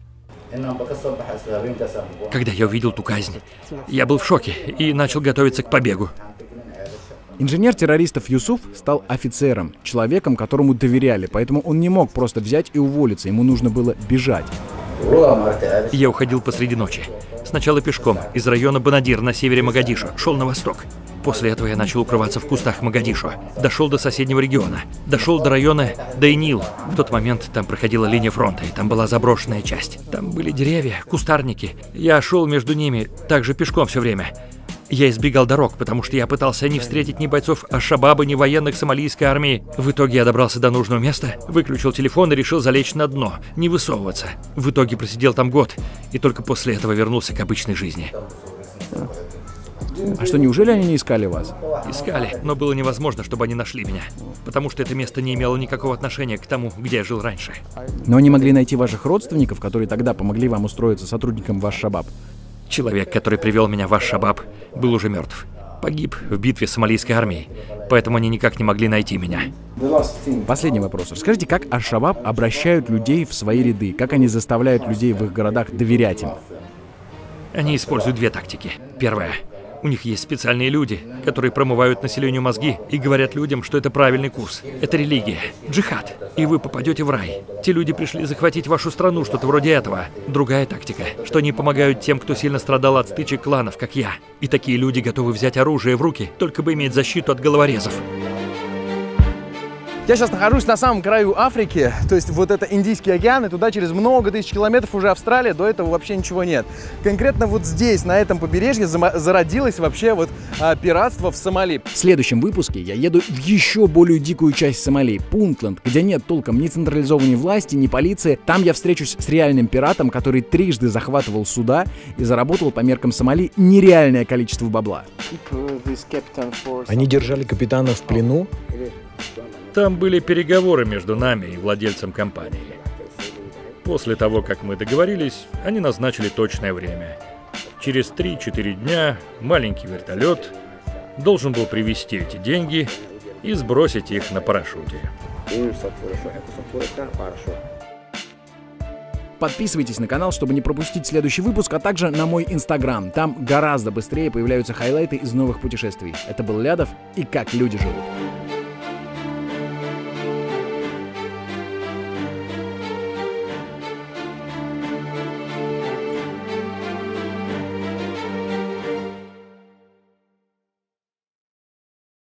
Когда я увидел ту казнь, я был в шоке и начал готовиться к побегу. Инженер террористов Юсуф стал офицером, человеком, которому доверяли, поэтому он не мог просто взять и уволиться, ему нужно было бежать. Я уходил посреди ночи. Сначала пешком, из района Банадир на севере Могадишо, шел на восток. После этого я начал укрываться в кустах Могадишо. Дошел до соседнего региона. Дошел до района Дейнил. В тот момент там проходила линия фронта, и там была заброшенная часть. Там были деревья, кустарники. Я шел между ними, также пешком все время. Я избегал дорог, потому что я пытался не встретить ни бойцов Аш-Шабаба, ни военных сомалийской армии. В итоге я добрался до нужного места, выключил телефон и решил залечь на дно, не высовываться. В итоге просидел там год, и только после этого вернулся к обычной жизни. А что, неужели они не искали вас? Искали, но было невозможно, чтобы они нашли меня. Потому что это место не имело никакого отношения к тому, где я жил раньше. Но они могли найти ваших родственников, которые тогда помогли вам устроиться сотрудником в Аш-Шабаб. Человек, который привел меня в Аш-Шабаб, был уже мертв. Погиб в битве с сомалийской армией, поэтому они никак не могли найти меня. Последний вопрос. Расскажите, как Аш-Шабаб обращают людей в свои ряды? Как они заставляют людей в их городах доверять им? Они используют две тактики. Первая. У них есть специальные люди, которые промывают населению мозги и говорят людям, что это правильный курс. Это религия, джихад, и вы попадете в рай. Те люди пришли захватить вашу страну, что-то вроде этого. Другая тактика, что они помогают тем, кто сильно страдал от стычек кланов, как я. И такие люди готовы взять оружие в руки, только бы иметь защиту от головорезов. Я сейчас нахожусь на самом краю Африки, то есть вот это Индийский океан, и туда через много тысяч километров уже Австралия, до этого вообще ничего нет. Конкретно вот здесь, на этом побережье, зародилось вообще вот пиратство в Сомали. В следующем выпуске я еду в еще более дикую часть Сомали, Пунтленд, где нет толком ни централизованной власти, ни полиции. Там я встречусь с реальным пиратом, который трижды захватывал суда и заработал по меркам Сомали нереальное количество бабла. Они держали капитана в плену? Там были переговоры между нами и владельцем компании. После того, как мы договорились, они назначили точное время. Через 3-4 дня маленький вертолет должен был привезти эти деньги и сбросить их на парашюте. Подписывайтесь на канал, чтобы не пропустить следующий выпуск, а также на мой инстаграм. Там гораздо быстрее появляются хайлайты из новых путешествий. Это был Лядов и как люди живут.